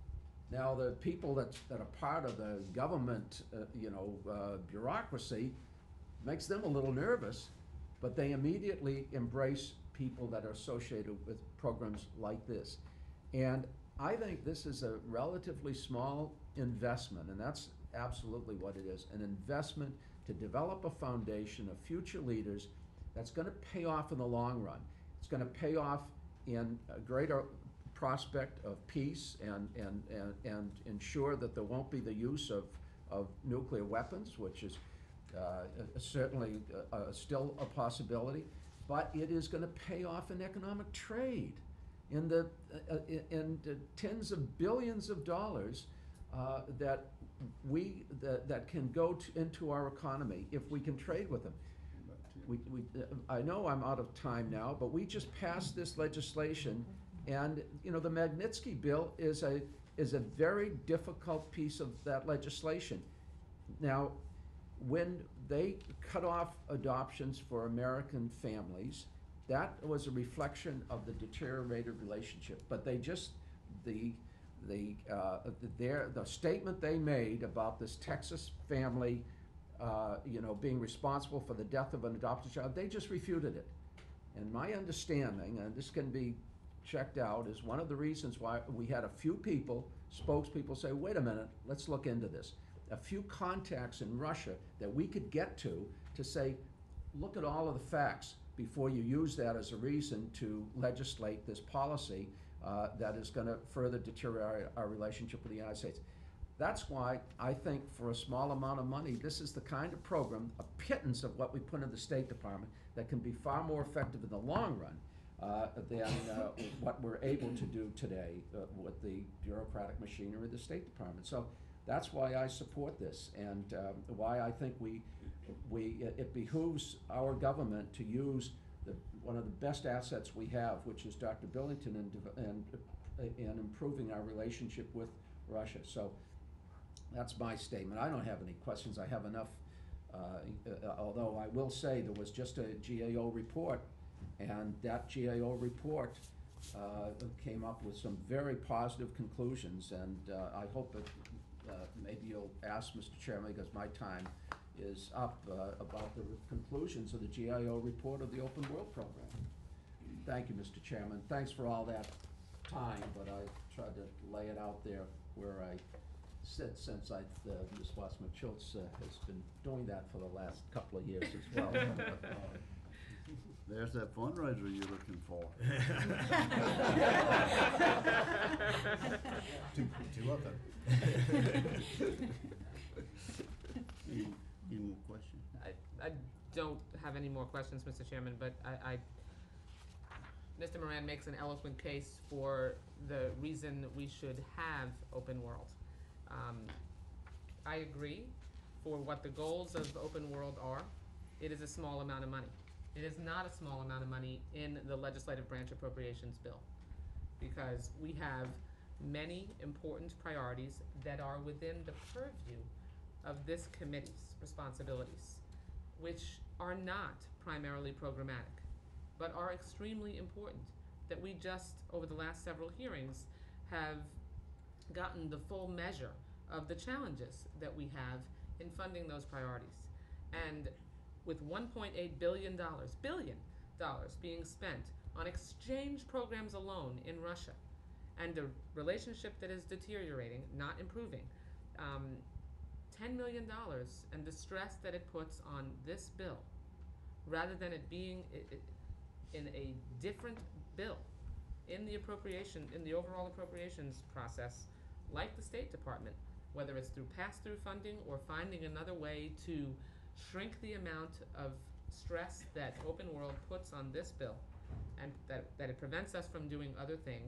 Now, the people that, that are part of the government, uh, you know, uh, bureaucracy, makes them a little nervous, but they immediately embrace people that are associated with programs like this. And I think this is a relatively small investment, and that's absolutely what it is, an investment to develop a foundation of future leaders that's gonna pay off in the long run. It's gonna pay off in a greater prospect of peace and, and, and, and ensure that there won't be the use of, of nuclear weapons, which is uh, certainly uh, uh, still a possibility, but it is gonna pay off in economic trade in the, uh, in, in the tens of billions of dollars uh, that we, that, that can go to, into our economy if we can trade with them. We, we, uh, I know I'm out of time now, but we just passed this legislation, and you know the Magnitsky bill is a is a very difficult piece of that legislation. Now, when they cut off adoptions for American families, that was a reflection of the deteriorated relationship. But they just the the uh, their the statement they made about this Texas family, uh, you know, being responsible for the death of an adopted child, they just refuted it. And my understanding, and this can be checked out, is one of the reasons why we had a few people, spokespeople, say, wait a minute, let's look into this. A few contacts in Russia that we could get to to say, look at all of the facts before you use that as a reason to legislate this policy uh, that is going to further deteriorate our relationship with the United States. That's why I think for a small amount of money, this is the kind of program, a pittance of what we put in the State Department, that can be far more effective in the long run uh, than uh, what we're able to do today uh, with the bureaucratic machinery of the State Department. So that's why I support this, and um, why I think we, we it behooves our government to use the, one of the best assets we have, which is Doctor Billington, and, and, and improving our relationship with Russia. So that's my statement. I don't have any questions. I have enough, uh, uh, although I will say there was just a G A O report, and that G A O report uh, came up with some very positive conclusions, and uh, I hope that uh, maybe you'll ask Mister Chairman, because my time is up, uh, about the conclusions of the G A O report of the Open World Program. Thank you, Mister Chairman. Thanks for all that time, but I tried to lay it out there where I sit, since I, uh, Miz Wasserman-Schultz uh, has been doing that for the last couple of years as well. There's that fundraiser you're looking for. Two, two of them. Any, any more questions? I, I don't have any more questions, Mister Chairman, but I, I, Mister Moran makes an eloquent case for the reason we should have open world. Um, I agree for what the goals of open world are. It is a small amount of money. It is not a small amount of money in the legislative branch appropriations bill, because we have many important priorities that are within the purview of this committee's responsibilities, which are not primarily programmatic, but are extremely important, that we just, over the last several hearings, have gotten the full measure of the challenges that we have in funding those priorities. And with one point eight billion dollars, billion dollars being spent on exchange programs alone in Russia, and a relationship that is deteriorating, not improving, um, ten million dollars, and the stress that it puts on this bill, rather than it being it, it, in a different bill, in the appropriation, in the overall appropriations process, like the State Department, whether it's through pass-through funding or finding another way to shrink the amount of stress that Open World puts on this bill, and that, that it prevents us from doing other things,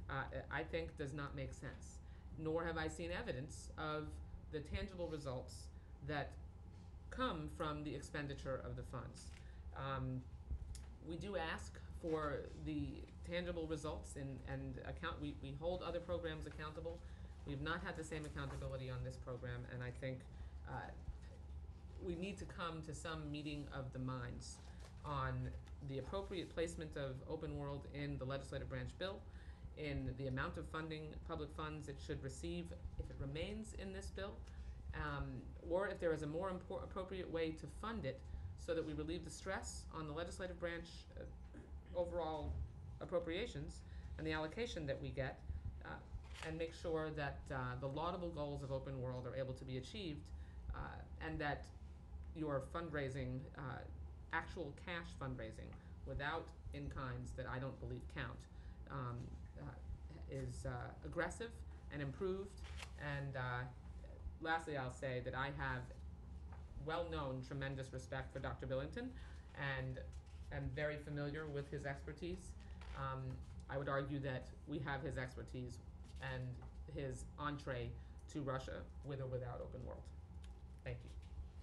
uh, I think does not make sense. Nor have I seen evidence of the tangible results that come from the expenditure of the funds. Um, we do ask for the tangible results and, and account, we, we hold other programs accountable. We've not had the same accountability on this program, and I think uh, we need to come to some meeting of the minds on the appropriate placement of open world in the legislative branch bill, in the amount of funding, public funds it should receive if it remains in this bill, um, or if there is a more impor- appropriate way to fund it so that we relieve the stress on the legislative branch uh, overall appropriations and the allocation that we get, uh, and make sure that uh, the laudable goals of open world are able to be achieved, uh, and that your fundraising, uh, actual cash fundraising, without in-kinds that I don't believe count, um, uh, is uh, aggressive and improved. And uh, lastly, I'll say that I have well-known tremendous respect for Doctor Billington, and am very familiar with his expertise. Um, I would argue that we have his expertise and his entree to Russia, with or without open world. Thank you.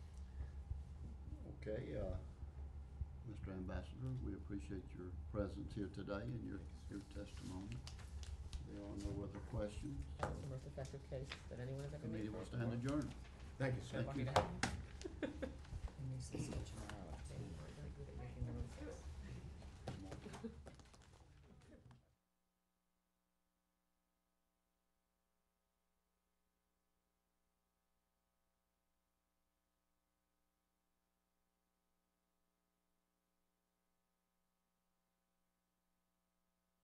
Okay, uh, Mister Ambassador, we appreciate your presence here today and your, your testimony. There are no other questions. That was the most effective case that anyone has ever made. Committee will stand adjourned. Thank you, sir. Thank you. Lucky to have you.